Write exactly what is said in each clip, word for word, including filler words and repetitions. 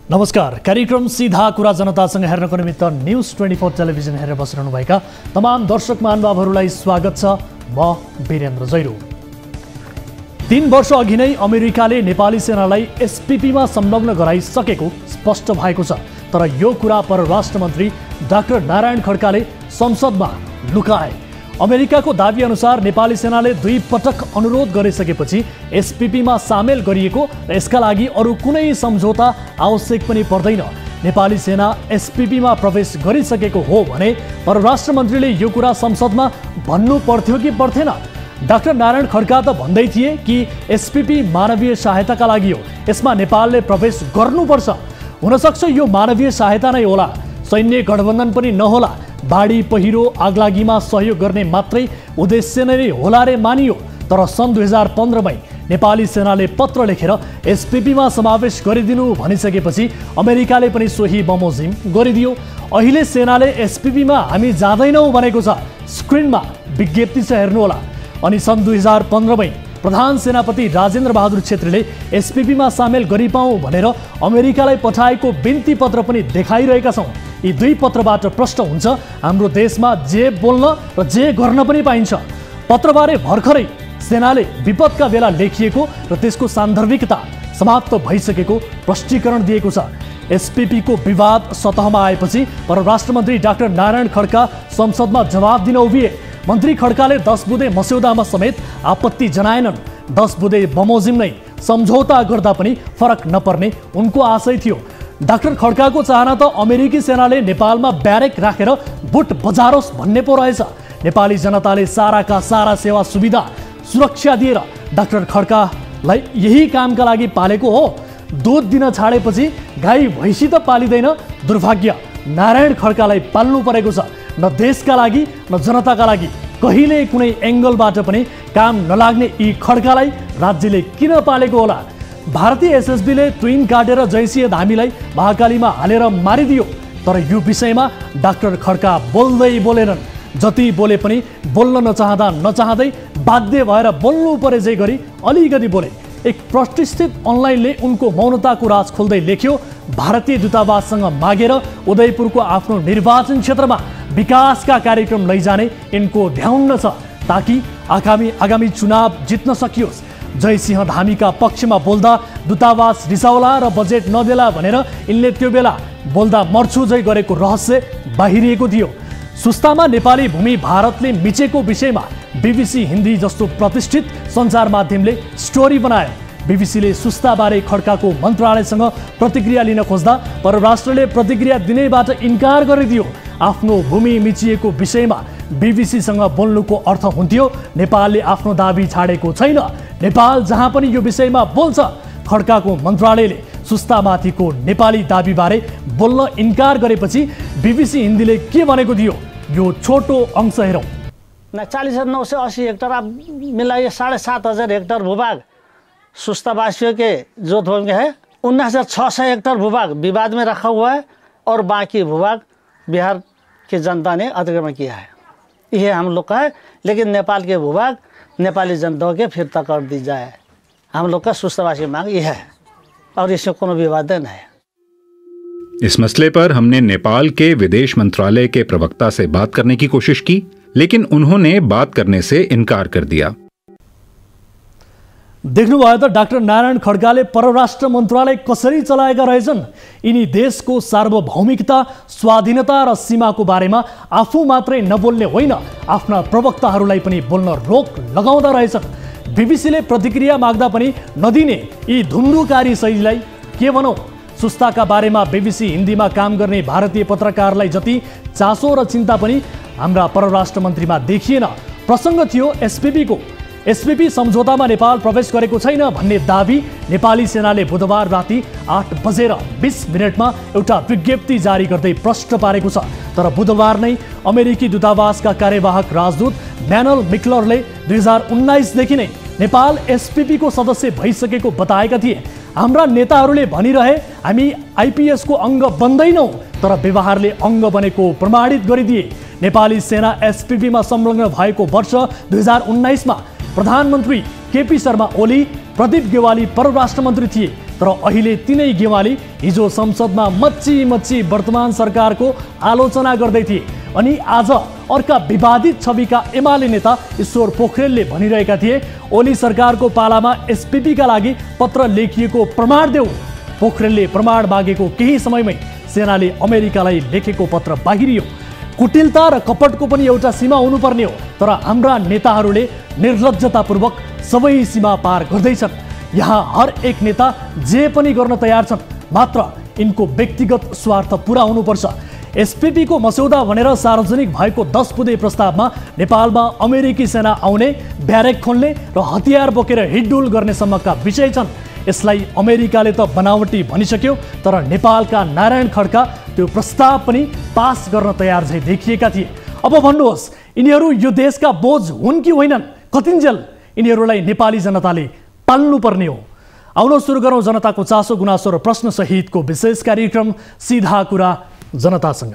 नमस्कार, कार्यक्रम सीधा कुरा जनतासँग हेर्नको निमित्त न्यूज ट्वेन्टी फोर टेलिभिजन हेरेर बसिरहनुभएका तमाम दर्शक महानुभावहरूलाई स्वागत छ। म वीरेन्द्र जैरो। तीन वर्ष अघि नै अमेरिकाले नेपाली सेनालाई एसपीपीमा संलग्न गराइसकेको स्पष्ट भएको छ। तर यो कुरा परराष्ट्र मन्त्री डाक्टर नारायण खड्काले संसदमा लुकाए। अमेरिकाको दाबी अनुसार नेपाली सेनाले दुई पटक अनुरोध गरिसकेपछि एसपीपीमा सामेल गरिएको र यसका लागि अरू कुनै सम्झौता आवश्यक पनि पर्दैन। नेपाली सेना एसपीपीमा प्रवेश गरिसकेको हो भने परराष्ट्र मन्त्रीले यो कुरा संसदमा भन्नु पर्थ्यो कि पर्थेन? डाक्टर नारायण खड्का त भन्दै थिए कि एसपीपी मानवीय सहायताका लागि हो, यसमा नेपालले प्रवेश गर्नुपर्छ। हुनसक्छ यो मानवीय सहायता नै होला, सैन्य गठबन्धन पनि नहोला, बाढी पहिरो आगलागीमा सहयोग गर्ने मात्रै उद्देश्य नै होला रे मानियो। तर सन् दुई हजार पन्ध्रमै नेपाली सेनाले पत्र लेखेर एसपीपीमा समावेश गरिदिनु भनिसकेपछि अमेरिकाले पनि सोही बमोजिम गरिदियो। अहिले सेनाले एसपीपीमा हामी जाँदैनौँ भनेको छ। स्क्रिनमा विज्ञप्ति छ, हेर्नुहोला। अनि सन् दुई हजार पन्ध्रमै प्रधान सेनापति राजेन्द्र बहादुर छेत्रीले एसपीपीमा सामेल गरिपाउँ भनेर अमेरिकालाई पठाएको बिन्ती पत्र पनि देखाइरहेका छौँ। यी दुई पत्रबाट प्रश्न हुन्छ हाम्रो देशमा जे बोल्न र जे गर्न पनि पाइन्छ। पत्रबारे भर्खरै सेनाले विपदका बेला लेखिएको र त्यसको सान्दर्भिकता समाप्त भइसकेको प्रष्टीकरण दिएको छ। एसपीपीको विवाद सतहमा आएपछि परराष्ट्र मन्त्री डाक्टर नारायण खड्का संसदमा जवाब दिन उभिए। मन्त्री खड्काले दस बुँदे मस्यौदामा समेत आपत्ति जनाएनन्। दस बुँदे बमोजिम नै सम्झौता गर्दा पनि फरक नपर्ने उनको आशय थियो। डाक्टर खड्काको चाहना त अमेरिकी सेनाले नेपालमा ब्यारेक राखेर बुट बजारोस् भन्ने पो रहेछ। नेपाली जनताले साराका सारा सेवा सुविधा सुरक्षा दिएर डाक्टर खड्कालाई यही कामका लागि पालेको हो। दुध दिन छाडेपछि गाई भैँसी त पालिँदैन, दुर्भाग्य नारायण खड्कालाई पाल्नु परेको छ। न देशका लागि न जनताका लागि कहिले कुनै एङ्गलबाट पनि काम नलाग्ने यी खड्कालाई राज्यले किन पालेको होला? भारतीय एसएसबीले ट्विन काटेर जैसीय धामीलाई महाकालीमा हालेर मारिदियो। तर यो विषयमा डाक्टर खड्का बोल्दै बोलेनन्। जति बोले पनि बोल्न नचाहँदा नचाहँदै बाध्य भएर बोल्नु परे जै गरी अलिकति बोले। एक प्रतिष्ठित अनलाइनले उनको मौनताको राज खोल्दै लेख्यो, भारतीय दूतावाससँग मागेर उदयपुरको आफ्नो निर्वाचन क्षेत्रमा विकासका कार्यक्रम लैजाने यिनको ध्याउन्न छ, ताकि आगामी आगामी चुनाव जित्न सकियोस्। जयसिंह धामीका पक्षमा बोल्दा दूतावास रिसाउला र बजेट नदेला भनेर यिनले त्यो बेला बोल्दा मर्छु जै गरेको रहस्य बाहिरिएको थियो। सुस्तामा नेपाली भूमि भारतले मिचेको विषयमा बीबीसी हिन्दी जस्तो प्रतिष्ठित सञ्चार माध्यमले स्टोरी बनायो। बीबीसीले सुस्ताबारे खड्काको मन्त्रालयसँग प्रतिक्रिया लिन खोज्दा परराष्ट्रले प्रतिक्रिया दिनैबाट इन्कार गरिदियो। आफ्नो भूमि मिचिएको विषयमा बीबीसीसँग बोल्नुको अर्थ हुन्थ्यो नेपालले आफ्नो दाबी छाडेको छैन, नेपाल जहाँ पनि यो विषयमा बोल्छ। खड्काको मन्त्रालयले सुस्तामाथिको नेपाली दाबीबारे बोल्न इन्कार गरेपछि बीबीसी हिन्दीले के भनेको थियो, यो छोटो अंश हेरौँ। चालीस हजार नौ सौ अस्सी हेक्टर आप मिलाइए साढ़े सात हजार हेक्टर भूभाग सुस्तावासियों के जोत भूमि है। उन्नीस हजार छः सौ हेक्टर भूभाग विवाद में रखा हुआ है और बाकी भूभाग बिहार की जनता ने अतिक्रमण किया है। यह हम लोग का है, लेकिन नेपाल के भूभाग नेपाली जनता के फिरता कर दी जाए। हम लोग का सुस्तावासी मांग यह है और इसमें कोनो विवाद नहीं है। इस मसले पर हमने नेपाल के विदेश मंत्रालय के प्रवक्ता से बात करने की कोशिश की, लेकिन उन्होंने बात करने से इनकार कर दिया। देख्नुभयो त डाक्टर नारायण खड्काले परराष्ट्र मन्त्रालय कसरी चलाएका रहेछन्। यिनी देशको सार्वभौमिकता, स्वाधीनता र सीमाको बारेमा आफू मात्रै नबोल्ने होइन, आफ्ना प्रवक्ताहरूलाई पनि बोल्न रोक लगाउँदा रहेछन्। बीबीसीले प्रतिक्रिया माग्दा पनि नदिने यी धुम्रुकारी शैलीलाई के भनौँ? सुस्ताका बारेमा बीबीसी हिन्दीमा काम गर्ने भारतीय पत्रकारलाई जति चासो र चिन्ता पनि हाम्रा परराष्ट्र मन्त्रीमा देखिएन। प्रसङ्ग थियो एसपीपीको। एसपीपी सम्झौतामा नेपाल प्रवेश गरेको छैन भन्ने दाबी नेपाली सेनाले बुधबार राति आठ बजेर बीस मिनटमा एउटा विज्ञप्ति जारी गर्दै प्रष्ट पारेको छ। तर बुधबार नै अमेरिकी दूतावासका कार्यवाहक राजदूत म्यानल मिक्लरले दुई हजार उन्नाइसदेखि नै नेपाल एसपीपीको सदस्य भइसकेको बताएका थिए। हाम्रा नेताहरूले भनिरहे हामी आइपीएसको अङ्ग बन्दैनौँ, तर व्यवहारले अङ्ग बनेको प्रमाणित गरिदिए। नेपाली सेना एसपीपीमा संलग्न भएको वर्ष दुई हजार उन्नाइसमा प्रधानमन्त्री केपी शर्मा ओली, प्रदीप गेवाली परराष्ट्र मन्त्री थिए। तर अहिले तिनै गेवाली हिजो संसदमा मच्ची मच्ची वर्तमान सरकारको आलोचना गर्दै थिए। अनि आज अर्का विवादित छविका एमाले नेता ईश्वर पोखरेलले भनिरहेका थिए ओली सरकारको पालामा एसपीपीका लागि पत्र लेखिएको प्रमाण देऊ। पोखरेलले प्रमाण मागेको केही समयमै सेनाले अमेरिकालाई लेखेको पत्र बाहिरियो। कुटिलता र कपटको पनि एउटा सीमा हुनुपर्ने हो, तर हाम्रा नेताहरूले निर्लज्जतापूर्वक सबै सीमा पार गर्दैछन्। यहाँ हर एक नेता जे पनि गर्न तयार छन्, मात्र यिनको व्यक्तिगत स्वार्थ पुरा हुनुपर्छ। एसपीपी को मस्यौदा भनेर सार्वजनिक भएको दस बुँदे प्रस्तावमा नेपालमा अमेरिकी सेना आउने, ब्यारेक खोल्ने र हतियार बोकेर हिडडुल गर्ने सम्मका विषय छन्। यसलाई अमेरिकाले त बनावटी भनिसक्यो, तर नेपालका नारायण खड्का त्यो प्रस्ताव पनि पास गर्न तयार झै देखिएका थिए। अब भन्नुहोस्, यिनीहरू यो देशका बोझ हुन् कि होइनन्? कतिन्जेल यिनीहरूलाई नेपाली जनताले पाल्नुपर्ने हो? आउन सुरु गरौँ जनताको चासो गुनासो र प्रश्न सहितको विशेष कार्यक्रम सीधा कुरा जनतासँग।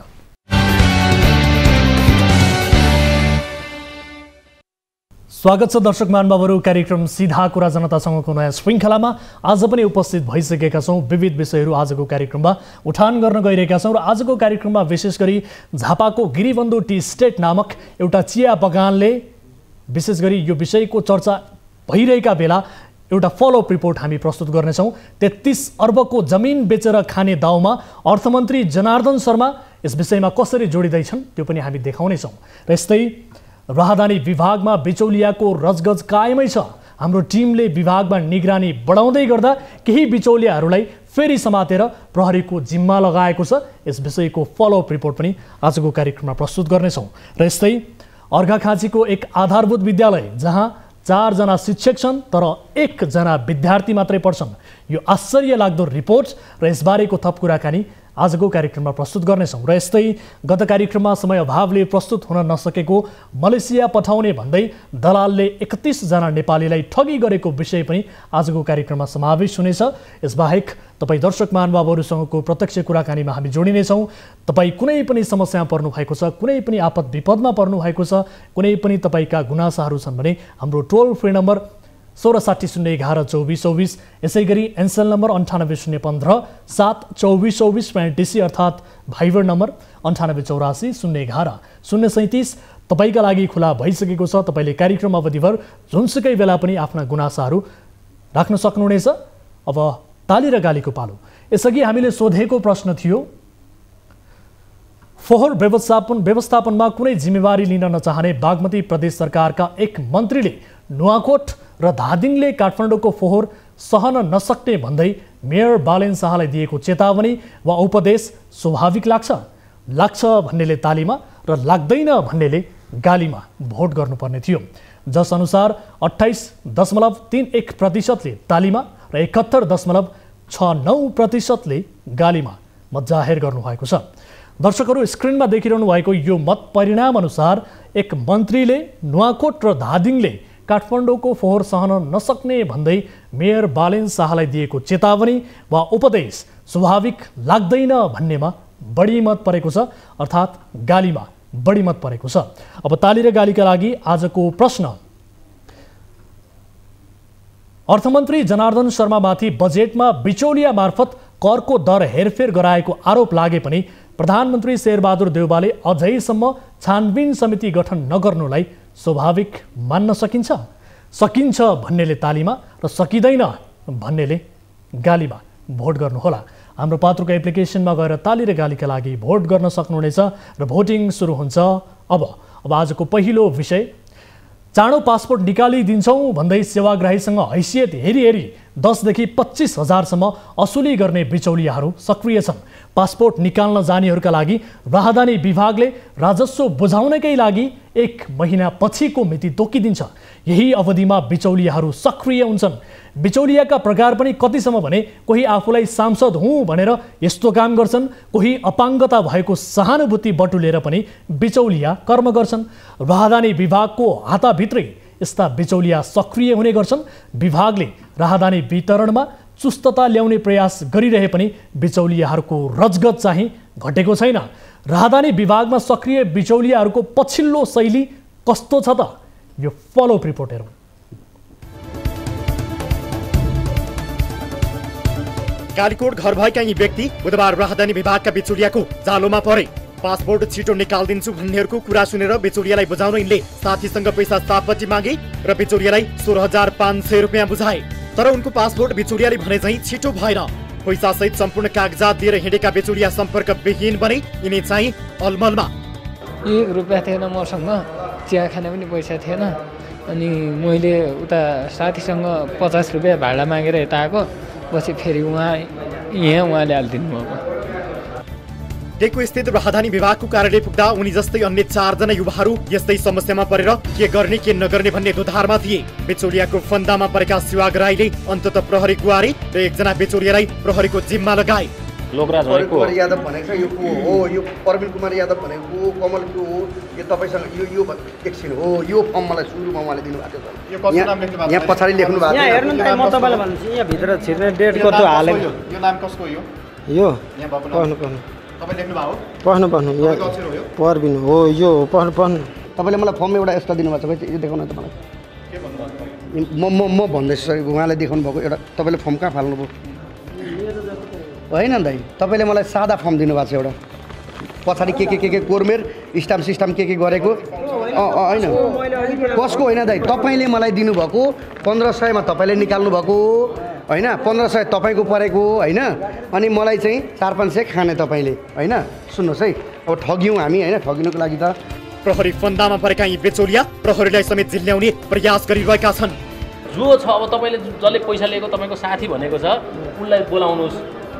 स्वागत छ दर्शक महानुभावहरू, कार्यक्रम सीधा कुरा जनतासँगको नयाँ श्रृङ्खलामा आज पनि उपस्थित भइसकेका छौँ। विविध विषयहरू आजको कार्यक्रममा उठान गर्न गइरहेका छौँ र आजको कार्यक्रममा विशेष गरी झापाको गिरिबन्धु टी स्टेट नामक एउटा चिया बगानले विशेष गरी यो विषयको चर्चा भइरहेका बेला एउटा फलोअप रिपोर्ट हामी प्रस्तुत गर्नेछौँ। तेत्तीस अर्बको जमिन बेचेर खाने दाउमा अर्थमन्त्री जनार्दन शर्मा यस विषयमा कसरी जोडिँदैछन् त्यो पनि हामी देखाउनेछौँ। र यस्तै राहदानी विभागमा बिचौलियाको रजगज कायमै छ। हाम्रो टिमले विभागमा निगरानी बढाउँदै गर्दा केही बिचौलियाहरूलाई फेरि समातेर प्रहरीको जिम्मा लगाएको छ। यस विषयको फलोअप रिपोर्ट पनि आजको कार्यक्रममा प्रस्तुत गर्नेछौँ। र यस्तै अर्घाखाँचीको एक आधारभूत विद्यालय जहाँ चारजना शिक्षक छन् तर एकजना विद्यार्थी मात्रै पढ्छन्, यो आश्चर्य लाग्दो रिपोर्ट र यसबारेको थप कुराकानी आजको कार्यक्रममा प्रस्तुत गर्नेछौँ। र यस्तै गत कार्यक्रममा समय अभावले प्रस्तुत हुन नसकेको मलेसिया पठाउने भन्दै दलालले एकतिसजना नेपालीलाई ठगी गरेको विषय पनि आजको कार्यक्रममा समावेश हुनेछ। यसबाहेक तपाईँ दर्शक महानुभावहरूसँगको प्रत्यक्ष कुराकानीमा हामी जोडिनेछौँ। तपाईँ कुनै पनि समस्यामा पर्नु भएको छ, कुनै पनि आपद विपदमा पर्नु भएको छ, कुनै पनि तपाईँका गुनासाहरू छन् भने हाम्रो टोल फ्री नम्बर सोह्र साठी शून्य एघार चौबिस चौबिस, यसै गरी एनसेल नम्बर अन्ठानब्बे शून्य पन्ध्र सात चौबिस चौबिस डिसी अर्थात् भाइबर नम्बर अन्ठानब्बे चौरासी शून्य एघार शून्य सैँतिस तपाईँका लागि खुला भइसकेको छ। तपाईँले कार्यक्रम अवधिभर जुनसुकै बेला पनि आफ्ना गुनासाहरू राख्न सक्नुहुनेछ। अब ताली र गालीको पालो। यसअघि हामीले सोधेको प्रश्न थियो, फोहोर व्यवस्थापन व्यवस्थापनमा कुनै जिम्मेवारी लिन नचाहने बागमती प्रदेश सरकारका एक मन्त्रीले नुवाकोट र धादिङले काठमाडौँको फोहोर सहन नसक्ने भन्दै मेयर बालेन शाहलाई दिएको चेतावनी वा उपदेश स्वाभाविक लाग्छ? लाग्छ भन्नेले तालीमा र लाग्दैन भन्नेले गालीमा भोट गर्नुपर्ने थियो। जस अनुसार अठाइस दशमलव तीन एक प्रतिशतले तालीमा र एकहत्तर दशमलव छ नौ प्रतिशतले गालीमा मत जाहेर गर्नुभएको छ। दर्शकहरू स्क्रिनमा देखिरहनु भएको यो मत परिणाम अनुसार एक मन्त्रीले नुवाकोट र धादिङले काठमाडौँको फोहोर सहन नसक्ने भन्दै मेयर बालेन शाहलाई दिएको चेतावनी वा उपदेश स्वाभाविक लाग्दैन भन्नेमा बढी मत परेको छ, अर्थात् गालीमा बढी मत परेको छ। अब ताली र गालीका लागि आजको प्रश्न, अर्थमन्त्री जनार्दन शर्मामाथि बजेटमा बिचौलिया मार्फत करको दर हेरफेर गराएको आरोप लागे पनि प्रधानमन्त्री शेरबहादुर देउवाले अझैसम्म छानबिन समिति गठन नगर्नुलाई स्वाभाविक मान्न सकिन्छ? सकिन्छ भन्नेले तालीमा र सकिँदैन भन्नेले गालीमा भोट गर्नुहोला। हाम्रो पात्रोको एप्लिकेसनमा गएर ताली र गालीका लागि भोट गर्न सक्नुहुनेछ र भोटिङ सुरु हुन्छ अब। अब आजको पहिलो विषय, चाँडो पासपोर्ट निकालिदिन्छौँ भन्दै सेवाग्राहीसँग हैसियत हेरी हेरी दसदेखि पच्चिस हजारसम्म असुली गर्ने बिचौलियाहरू सक्रिय छन्। पासपोर्ट निकाल्न जानेहरूका लागि राहदानी विभागले राजस्व बुझाउनकै लागि एक महिना पछिको मिति तोकिदिन्छ। यही अवधिमा बिचौलियाहरू सक्रिय हुन्छन्। बिचौलियाका प्रकार पनि कतिसम्म भने कोही आफूलाई सांसद हुँ भनेर यस्तो काम गर्छन्, कोही अपाङ्गता भएको सहानुभूति बटुलेर पनि बिचौलिया कर्म गर्छन्। राहदानी विभागको हाताभित्रै यस्ता बिचौलिया सक्रिय हुने गर्छन्। विभागले राहदानी वितरणमा चुस्तता ल्याउने प्रयास गरिरहे पनि बिचौलियाहरूको रजगज चाहिँ घटेको छैन। राहदानी विभागमा सक्रिय बिचौलियाहरूको पछिल्लो शैली कस्तो छ त? यो फलोअप रिपोर्ट हेरौँ। कालीकोट घर भएका यी व्यक्ति बुधबार राजधानी विभागका बिचौलियाको जालोमा परे। पासपोर्ट छिटो निकालिदिन्छु भन्नेहरूको कुरा सुनेर बिचौलियालाई बुझाउन यिनले साथीसँग पैसा सापट्टि मागे र बिचौलियालाई सोह्र हजार पाँच सय रुपियाँ बुझाए। तर उनको पासपोर्ट बिचौलियाले भने चाहिँ छिटो भएन। पैसा सहित सम्पूर्ण कागजात दिएर हिँडेका बिचौलिया सम्पर्क विहीन बने। यिनी चाहिँ अलमलमा। एक रुपियाँ थिएन मसँग, चिया खाने पनि पैसा थिएन। अनि मैले उता साथीसँग पचास रुपियाँ भाडा मागेर यता आएको, पछि फेरि उहाँ यहाँ उहाँले हालिदिनु भएको। टेकु स्थित राजधानी विभागको कार्यालय पुग्दा उनी जस्तै अन्य चारजना युवाहरू यस्तै समस्यामा परेर के गर्ने के नगर्ने भन्ने दुधारमा थिए। बिचौलियाको फन्दामा परेका शिवाग्राहीले अन्तत प्रहरी गुहारे र एकजना बिचौलियालाई प्रहरीको जिम्मा लगाए। लोकराज कुमार यादव भनेको यो को हो, यो प्रवीण कुमार यादव भनेको कमल को हो, यो तपाईसँग यो यो एकछिन हो, यो फर्म मलाई सुरुमा उहाँले दिनुभएको छ। यो कसको नाम लेख्नु भएको छ? यहाँ पछाडि लेख्नु भएको छ। यहाँ हेर्नु न, म तपाईलाई भन्छु, यहाँ भित्र छिर्ने डेटको त्यो हालेको। यो नाम कसको हो? यो यहाँ भएको नाम पढ्नु पढ्नु तपाईँ लेख्नु भएको हो? पढ्नु पढ्नु यो अक्षर हो? यो प्रवीण हो, यो पढ्नु पढ्नु। तपाईँले मलाई फर्म एउटा यस्तो दिनुभएको छ, यो देखाउनु त मलाई। के भन्नुभएको? म म म भन्दैछु सरी, उहाँले देखाउनु भएको एउटा। तपाईँले फर्म कहाँ फाल्नुभयो? होइन दाइ, तपाईँले मलाई सादा फर्म दिनुभएको छ एउटा, पछाडि के के के के कोरमेर स्टाम्प सिस्टम के के गरेको। अँ होइन कसको होइन दाइ, तपाईँले मलाई दिनुभएको पन्ध्र सयमा तपाईँले निकाल्नु भएको होइन, पन्ध्र सय तपाईँको परेको होइन। अनि मलाई चाहिँ चार पाँच सय खाने तपाईँले होइन। सुन्नुहोस् है, अब ठग्यौँ हामी होइन, ठगिनुको लागि त। प्रहरी फन्दामा परेका यी बेचौलिया प्रहरीलाई समेत जिल्ल्याउने प्रयास गरिरहेका छन्। जो छ अब तपाईँले जसले पैसा लिएको तपाईँको साथी भनेको छ उनलाई बोलाउनुहोस्,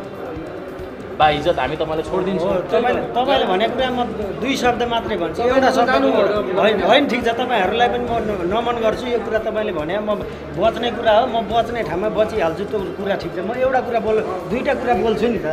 बा इज्जत हामी तपाईँलाई छोडिदिन्छौँ। तपाईँले तपाईँले भनेको कुरा म दुई शब्द मात्रै भन्छु, एउटा शब्द होइन होइन ठिक छ, तपाईँहरूलाई पनि म नमन गर्छु। यो कुरा तपाईँले भने म बच्ने कुरा हो, म बच्ने ठाउँमा बचिहाल्छु, त्यो कुरा ठिक छ। म एउटा कुरा बोल दुईवटा कुरा बोल्छु नि त,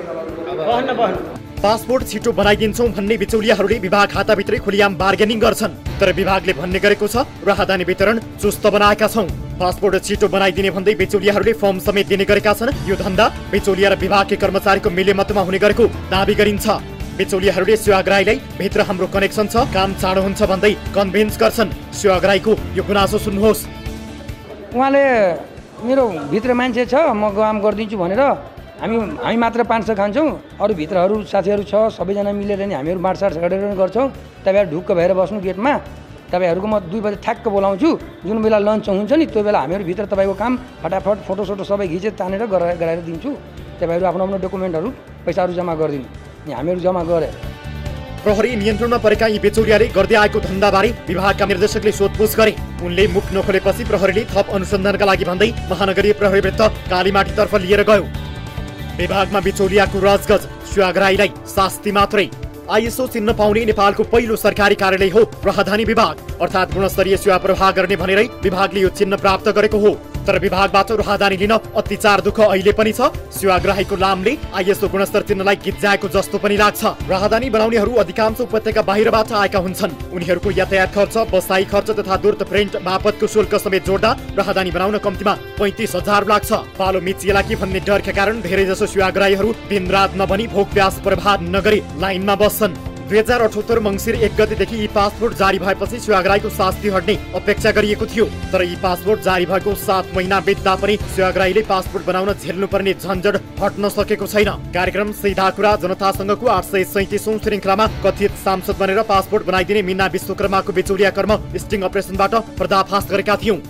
बस्न बस्नु। पासपोर्ट छिटो बनाइदिन्छौँ भन्ने बिचौलियाहरूले विभाग खाताभित्रै खुलियाम बार्गेनिङ गर्छन्। तर विभागले भन्ने गरेको छ राहदानी वितरण चुस्त बनाएका छौँ। पासपोर्ट छिटो बनाइदिने भन्दै बिचौलियाहरूले फर्म समेत दिने गरेका छन्। यो धन्दा बिचौलिया र विभागकै कर्मचारीको मिलेमतमा हुने गरेको दाबी गरिन्छ। बिचौलियाहरूले शिवाग्राहीलाई भित्र हाम्रो कनेक्सन छ, काम चाँडो हुन्छ भन्दै कन्भिन्स गर्छन्। शिवाग्राहीको यो गुनासो सुन्नुहोस्। उहाँले मेरो भित्र मान्छे छ, म काम गरिदिन्छु भनेर हामी हामी मात्र पाँच सय खान्छौँ, अरू भित्रहरू साथीहरू छ, सबैजना मिलेर नि हामीहरू बाँडसाँड गरेर गर्छौँ। तपाईँहरू ढुक्क भएर बस्नु गेटमा, तपाईँहरूको म दुई बजे ठ्याक्क बोलाउँछु। जुन बेला लन्च हुन्छ नि त्यो बेला हामीहरू भित्र तपाईँको काम फटाफट फोटोसोटो सबै घिचेर तानेर गराएर गराएर दिन्छु। तपाईँहरू आफ्नो आफ्नो डकुमेन्टहरू पैसाहरू जम्मा गरिदिनु, अनि हामीहरू जम्मा गरे। प्रहरी नियन्त्रणमा परेका यी बेचौलियाले गर्दै आएको धन्दाबारे विभागका निर्देशकले सोधपुछ गरे। उनले मुख नखोलेपछि प्रहरीले थप अनुसन्धानका लागि भन्दै महानगरीय प्रहरी वृत्त कालीमाटीतर्फ लिएर गयो। विभागमा बिचौलियाको रजगज, शिवाग्राहीलाई शास्ति मात्रै। आइएसओ चिन्ह पाउने नेपालको पहिलो सरकारी कार्यालय हो राहदानी विभाग, अर्थात् गुणस्तरीय सेवा प्रवाह गर्ने भनेरै विभागले यो चिन्ह प्राप्त गरेको हो। तर विभागबाट राहदानी लिन अत्याचार दुःख अहिले पनि छ। शिवाग्राहीको नामले आइएसओ गुणस्तर चिन्हलाई गिज्जाएको जस्तो पनि लाग्छ। राहदानी बनाउनेहरू अधिकांश उपत्यका बाहिरबाट आएका हुन्छन्। उनीहरूको यातायात खर्च, बसाई खर्च तथा दूरत प्रिन्ट बापतको शुल्क समेत जोड्दा राहदानी बनाउन कम्तीमा पैँतिस हजार लाग्छ। पालो मिचिएला कि भन्ने डरका कारण धेरै जसो शिवाग्राहीहरू दिनरात नभनी भोक प्यास प्रभाव नगरी लाइनमा बस्छन्। दुई हजार अठहत्तर मङ्सिर एक गतेदेखि यी पासपोर्ट जारी भएपछि शिवाग्राहीको शास्ति हट्ने अपेक्षा गरिएको थियो। तर यी पासपोर्ट जारी भएको सात महिना बित्दा पनि शिवाग्राहीले पासपोर्ट बनाउन झेल्नुपर्ने झन्झट हट्न सकेको छैन। कार्यक्रम सीधा कुरा जनतासँगको आठ सय सैतिसौं श्रृङ्खलामा कथित सांसद बनेर पासपोर्ट बनाइदिने मीना विश्वकर्माको बिचौलिया कर्म स्टिङ अपरेसनबाट पर्दाफास गरेका थियौं।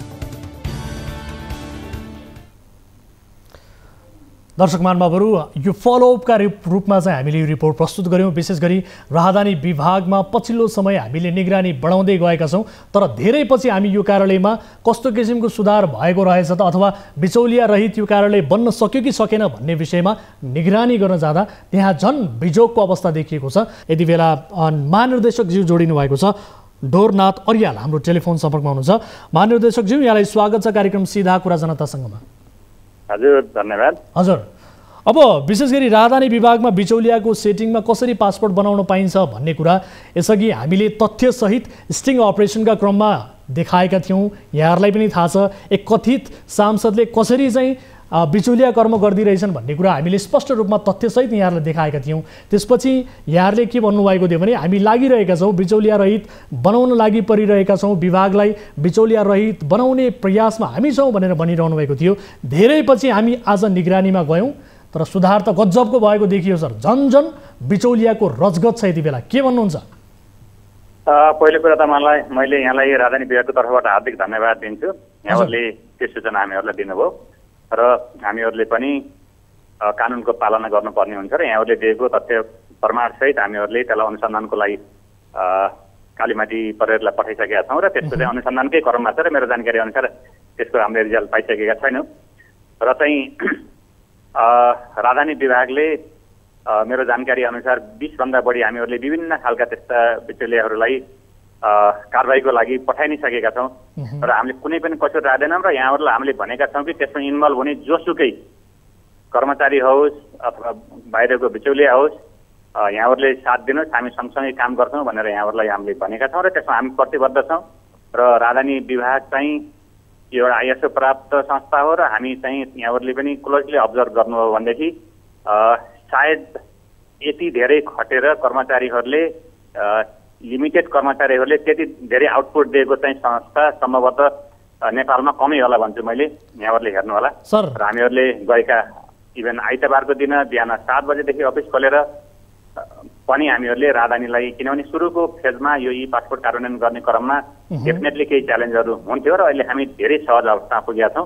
दर्शक महानुभावहरू, यो फलोअपका रूपमा चाहिँ हामीले यो रिपोर्ट प्रस्तुत गऱ्यौँ। विशेष गरी राहदानी विभागमा पछिल्लो समय हामीले निगरानी बढाउँदै गएका छौँ, तर धेरै पछि हामी यो कार्यालयमा कस्तो किसिमको सुधार भएको रहेछ त अथवा बिचौलिया रहित यो कार्यालय बन्न सक्यो कि सकेन भन्ने विषयमा निगरानी गर्न जाँदा त्यहाँ झन् बिजोगको अवस्था देखिएको छ। यति बेला महानिर्देशकज्यू जोडिनु भएको छ, डोरनाथ अर्याल हाम्रो टेलिफोन सम्पर्कमा हुनुहुन्छ। महानिर्देशकज्यू, यहाँलाई स्वागत छ कार्यक्रम सीधा कुरा जनतासँगमा। हजुर धन्यवाद। हजुर, अब विशेष गरी राहदानी विभागमा बिचौलियाको सेटिङमा कसरी पासपोर्ट बनाउन पाइन्छ भन्ने कुरा यसअघि हामीले तथ्यसहित स्टिङ अपरेसनका क्रममा देखाएका थियौँ। यहाँहरूलाई पनि थाहा छ एक कथित सांसदले कसरी चाहिँ बिचौलिया कर्म गरिदिरहेछन् भन्ने कुरा हामीले स्पष्ट रूपमा तथ्यसहित यहाँहरूलाई देखाएका थियौँ। त्यसपछि यहाँहरूले के भन्नुभएको थियो भने हामी लागिरहेका छौँ, बिचौलिया रहित बनाउन लागि परिरहेका छौँ, विभागलाई बिचौलिया रहित बनाउने प्रयासमा हामी छौँ भनेर भनिरहनु भएको थियो। धेरै पछि हामी आज निगरानीमा गयौँ तर सुधार त गजबको भएको देखियो सर। झन् झन् बिचौलियाको रजगत छ यति बेला, के भन्नुहुन्छ? पहिलो कुरा त मलाई मैले यहाँलाई राजधानी विभागको तर्फबाट हार्दिक धन्यवाद दिन्छु। यहाँहरूले त्यो सूचना हामीहरूलाई दिनुभयो र हामीहरूले पनि कानुनको पालना गर्नुपर्ने हुन्छ र यहाँहरूले दिएको तथ्य प्रमाणसहित हामीहरूले त्यसलाई अनुसन्धानको लागि कालीमाटी प्रहरीलाई पठाइसकेका छौँ र त्यसको चाहिँ अनुसन्धानकै क्रममा छ र मेरो जानकारी अनुसार त्यसको हामीले रिजल्ट पाइसकेका छैनौँ। र चाहिँ राजधानी विभागले मेरो जानकारी अनुसार बीसभन्दा बढी हामीहरूले विभिन्न खालका त्यस्ता बिचौलियाहरूलाई कारबाहीको लागि पठाइ नै सकेका छौँ र हामीले कुनै पनि कसुर राख्दैनौँ र यहाँहरूलाई हामीले भनेका छौँ कि त्यसमा इन्भल्भ हुने जोसुकै कर्मचारी होस् अथवा बाहिरको बिचौलिया होस् यहाँहरूले साथ दिनुहोस्, हामी सँगसँगै काम गर्छौँ भनेर यहाँहरूलाई हामीले भनेका छौँ र त्यसमा हामी प्रतिबद्ध छौँ। र राजधानी विभाग चाहिँ यो एउटा आइएसओ प्राप्त संस्था हो र हामी चाहिँ यहाँहरूले पनि क्लोजली अब्जर्भ गर्नुभयो भनेदेखि सायद यति धेरै खटेर कर्मचारीहरूले लिमिटेड कर्मचारीहरूले त्यति धेरै आउटपुट दिएको चाहिँ संस्था सम्भवतः नेपालमा कमै होला भन्छु मैले। यहाँहरूले हेर्नु होला सर। र हामीहरूले गएका इभन आइतबारको दिन बिहान सात बजेदेखि अफिस खोलेर पनि हामीहरूले राजधानीलाई, किनभने सुरुको फेजमा यो ई पासपोर्ट कार्यान्वयन गर्ने क्रममा डेफिनेटली केही च्यालेन्जहरू हुन्थ्यो र अहिले हामी धेरै सहज अवस्थामा पुगेका छौँ।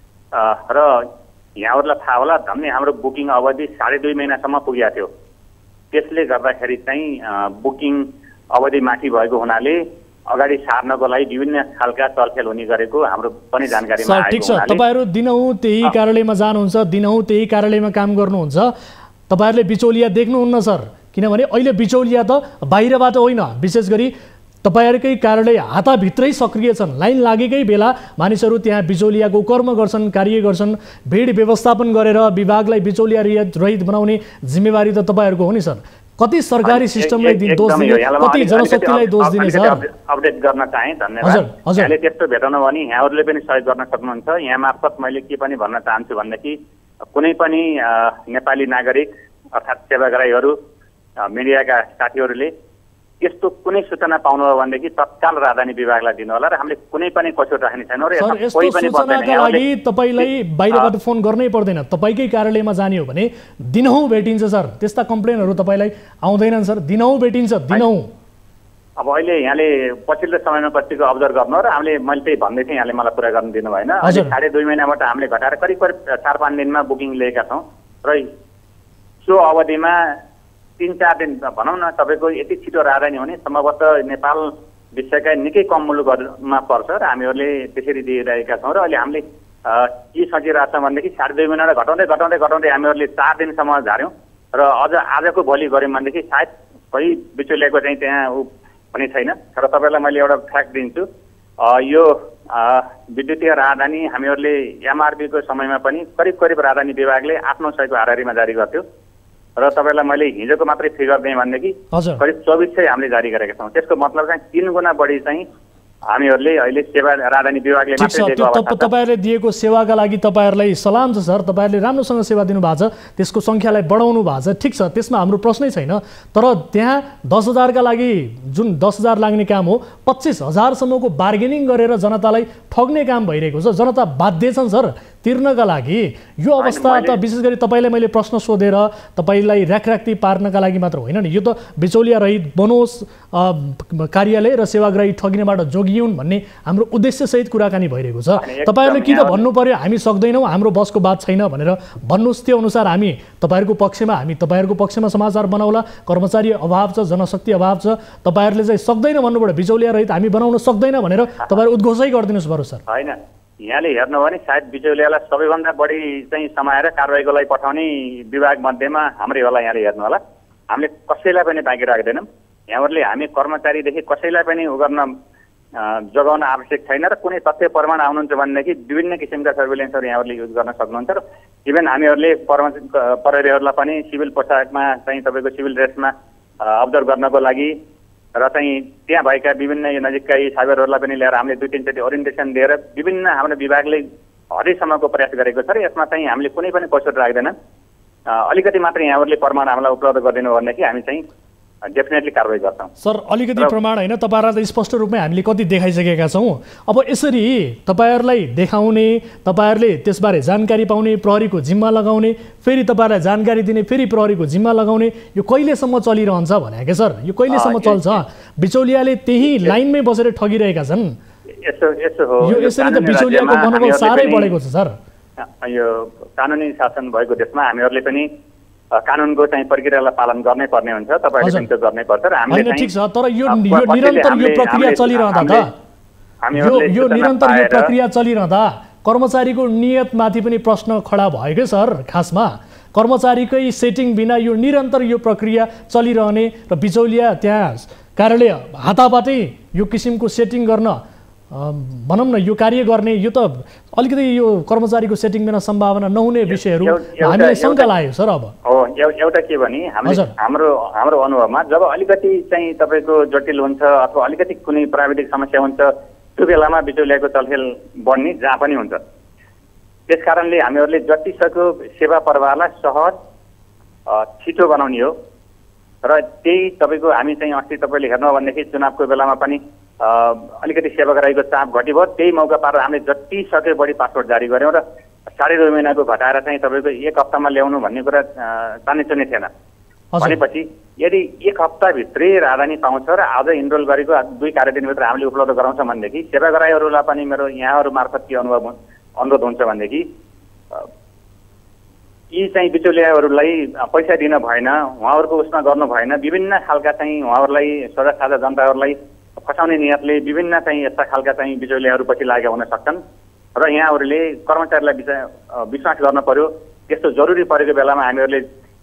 र यहाँहरूलाई थाहा होला झन्डै हाम्रो बुकिङ अवधि साढे दुई महिनासम्म पुगेको थियो। त्यसले गर्दाखेरि चाहिँ बुकिङ अवधि माथि भएको हुनाले अगाडि सार्नको लागि विभिन्न खालका चलखेल हुने गरेको हाम्रो पनि जानकारीमा आएको। ठिक छ, तपाईँहरू दिनहुँ त्यही कार्यालयमा जानुहुन्छ, दिनहुँ त्यही कार्यालयमा काम गर्नुहुन्छ, तपाईँहरूले बिचौलिया देख्नुहुन्न सर? किनभने अहिले बिचौलिया त बाहिरबाट होइन, विशेष गरी तपाईँहरूकै कार्यालय हाताभित्रै सक्रिय छन्। लाइन लागेकै बेला मानिसहरू त्यहाँ बिचौलियाको कर्म गर्छन्, कार्य गर्छन्। भिड व्यवस्थापन गरेर विभागलाई बिचौलिया रहित बनाउने जिम्मेवारी त तपाईँहरूको हो नि सर। कति सरकारी सिस्टमलाई दोष दिने, कति जनशक्तिलाई दोष दिने सर? अपडेट गर्न चाहे धन्यवाद। यहाँले त्यस्तो भेटाउनु भने यहाँहरूले पनि सहयोग गर्न सक्नुहुन्छ। यहाँ मार्फत मैले के पनि भन्न चाहन्छु भनेदेखि कुनै पनि नेपाली नागरिक अर्थात् सेवाग्राहीहरू, मिडियाका साथीहरूले यस्तो कुनै सूचना पाउनु हो भनेदेखि तत्काल राजधानी विभागलाई दिनु होला र हामीले कुनै पनि कसुर राख्ने छैनौँ। र सर, यस्तो सूचनाका लागि तपाईँलाई बाहिरबाट फोन गर्नै पर्दैन, तपाईँकै कार्यालयमा जाने हो भने दिनहुँ भेटिन्छ सर। त्यस्ता कम्प्लेनहरू तपाईँलाई आउँदैनन् सर? दिनहुँ भेटिन्छ, दिनहुँ। अब अहिले यहाँले पछिल्लो समयमा कतिको अब्जर्भ गर्नु र हामीले मैले त्यही भन्दै थिएँ, यहाँले मलाई कुरा गर्नु दिनु भएन। अहिले साढे दुई महिनाबाट हामीले घटाएर करिब करिब चार पाँच दिनमा बुकिङ लिएका छौँ र सो अवधिमा तिन चार दिन भनौँ न तपाईँको यति छिटो राजधानी हुने सम्भवतः नेपाल विश्वका निकै कम मुलुकहरूमा पर्छ र हामीहरूले त्यसरी दिइरहेका छौँ। र अहिले हामीले के सोचिरहेको छौँ भनेदेखि साढे दुई महिनाबाट घटाउँदै घटाउँदै घटाउँदै हामीहरूले चार दिनसम्म झार्यौँ र अझ आजको भोलि गऱ्यौँ भनेदेखि सायद कोही बिचौलियाको चाहिँ त्यहाँ ऊ पनि छैन। र तपाईँलाई मैले एउटा फ्याक्ट दिन्छु, यो विद्युतीय राजधानी हामीहरूले एमआरबीको समयमा पनि करिब करिब राजधानी विभागले आठ नौ सयको हाराहारीमा जारी गर्थ्यो र तपाईँलाई मैले हिजोको मात्रै फिगर दिएँ भनेदेखि करिब चौबिस सय हामीले जारी गरेका छौँ। त्यसको मतलब चाहिँ तिन गुणा बढी चाहिँ हामीहरूले अहिले सेवा राजधानी विभागले मात्रै दिएको अवस्था छ। तपाईँहरूले दिएको सेवाका लागि तपाईँहरूलाई सलाम छ सर। तपाईँहरूले राम्रोसँग सेवा दिनुभएको छ, त्यसको सङ्ख्यालाई बढाउनु भएको छ, ठिक छ, त्यसमा हाम्रो प्रश्नै छैन। तर त्यहाँ दस हजारका लागि जुन दस हजार लाग्ने काम हो, पच्चिस हजारसम्मको बार्गेनिङ गरेर जनतालाई ठग्ने काम भइरहेको छ। जनता बाध्य छन् सर तिर्नका लागि। यो अवस्था त विशेष गरी तपाईँलाई मैले प्रश्न सोधेर तपाईँलाई र्याखराख्ती पार्नका लागि मात्र होइन नि, यो त बिचौलिया रहित बनोस्, कार्यालय र सेवाग्राही ठगिनेबाट जोगिउन् भन्ने हाम्रो उद्देश्यसहित कुराकानी भइरहेको छ। तपाईँहरूले कि त भन्नु पर्यो हामी सक्दैनौँ, हाम्रो बसको बात छैन भनेर भन्नुहोस्, त्यो अनुसार हामी तपाईँहरूको पक्षमा हामी तपाईँहरूको पक्षमा समाचार बनाउला। कर्मचारी अभाव छ, जनशक्ति अभाव छ, तपाईँहरूले चाहिँ सक्दैन भन्नुभयो, बिचौलिया रहित हामी बनाउन सक्दैन भनेर तपाईँहरू उद्घोषै गरिदिनुहोस् बरु सर। होइन, यहाँले हेर्नु भने सायद बिचौलियालाई सबैभन्दा बढी चाहिँ समाएर कारबाहीको लागि पठाउने विभाग मध्येमा हाम्रै होला। यहाँले हेर्नु होला, हामीले कसैलाई पनि बाँकी राख्दैनौँ। यहाँहरूले हामी कर्मचारीदेखि कसैलाई पनि उ गर्न जोगाउन आवश्यक छैन र कुनै तथ्य प्रमाण आउनुहुन्छ भनेदेखि विभिन्न किसिमका सर्भिलेन्सहरू यहाँहरूले युज गर्न सक्नुहुन्छ। र इभन हामीहरूले प्रहरीहरूलाई पनि सिभिल पोसाकमा चाहिँ तपाईँको सिभिल ड्रेसमा अब्जर्भ गर्नको लागि र चाहिँ त्यहाँ भएका विभिन्न यो नजिकका साइबरहरूलाई पनि ल्याएर हामीले दुई तिनचोटि ओरिएन्टेसन दिएर विभिन्न हाम्रो विभागले हदैसम्मको प्रयास गरेको छ र यसमा चाहिँ हामीले कुनै पनि कसुर राख्दैन। अलिकति मात्र यहाँहरूले प्रमाण हामीलाई उपलब्ध गरिदिनु हो भनेदेखि हामी चाहिँ डेफिनेटली कारवाही गर्छौँ। सर अलिकति प्रमाण होइन, तपाईँहरूलाई त स्पष्ट रूपमै हामीले कति देखाइसकेका छौँ। अब यसरी तपाईँहरूलाई देखाउने, तपाईँहरूले त्यसबारे जानकारी पाउने, प्रहरीको जिम्मा लगाउने, फेरि तपाईँहरूलाई जानकारी दिने, फेरि प्रहरीको जिम्मा लगाउने, यो कहिलेसम्म चलिरहन्छ भने के सर? यो कहिलेसम्म चल्छ? बिचौलियाले त्यही लाइनमै बसेर ठगिरहेका छन्। यसो यसो हो, यो यसरी त बिचौलियाको मनोबल साह्रै बढेको छ सर। यो कानुनी शासन भएको देशमा हामीहरूले पनि कानुनको चाहिँ प्रक्रियालाई पालन गर्नै पर्ने हुन्छ। तपाईँहरूले पनि त्यो गर्नै पर्छ र हामीले ठिक छ, तर यो यो निरन्तर यो प्रक्रिया चलिरहँदा त यो यो निरन्तर यो प्रक्रिया चलिरहँदा कर्मचारीको नियतमाथि पनि प्रश्न खडा भयो के सर? खासमा कर्मचारीकै सेटिङ बिना यो निरन्तर यो प्रक्रिया चलिरहने र बिचौलिया त्यहाँ कार्यालय हाताबाटै यो किसिमको सेटिङ गर्न भनौँ न, यो कार्य गर्ने, यो त अलिकति यो कर्मचारीको सेटिङ बिना सम्भावना नहुने विषयहरू हामीलाई शङ्का लाग्यो सर। अब हो एउटा के भने हामीले हाम्रो हाम्रो अनुभवमा जब अलिकति चाहिँ तपाईँको जटिल हुन्छ अथवा अलिकति कुनै प्राविधिक समस्या हुन्छ त्यो बेलामा बिचौलियाको चलखेल बढ्ने जहाँ पनि हुन्छ। त्यस कारणले हामीहरूले जतिसक्दो सेवा प्रवाहलाई सहज छिटो बनाउने हो र त्यही तपाईँको हामी चाहिँ अस्ति तपाईँले हेर्नु हो भनेदेखि चुनावको बेलामा पनि अलिकति सेवाग्राहीको चाप घट्यो भयो, त्यही मौका पारेर हामीले जति सक्यो बढी पासपोर्ट जारी गऱ्यौँ र साढे दुई महिनाको घटाएर चाहिँ तपाईँको एक हप्तामा ल्याउनु भन्ने कुरा चान्ने चुन्ने थिएन। भनेपछि यदि एक हप्ताभित्रै राजधानी पाउँछ र आज इनरोल गरेको दुई कार्य दिनभित्र हामीले उपलब्ध गराउँछ भनेदेखि सेवाग्राहीहरूलाई पनि मेरो यहाँहरू मार्फत के अनुभव अनुरोध हुन्छ भनेदेखि यी चाहिँ बिचौलियाहरूलाई पैसा दिन भएन, उहाँहरूको उसमा गर्नु भएन। विभिन्न खालका चाहिँ उहाँहरूलाई सदा साझा जनताहरूलाई फसाउने नियतले विभिन्न चाहिँ यस्ता खालका चाहिँ बिचौलियाहरू पछि लागेका हुन सक्छन् र यहाँहरूले कर्मचारीलाई विश्वास गर्न पर्यो। त्यस्तो जरुरी परेको बेलामा हामीहरूले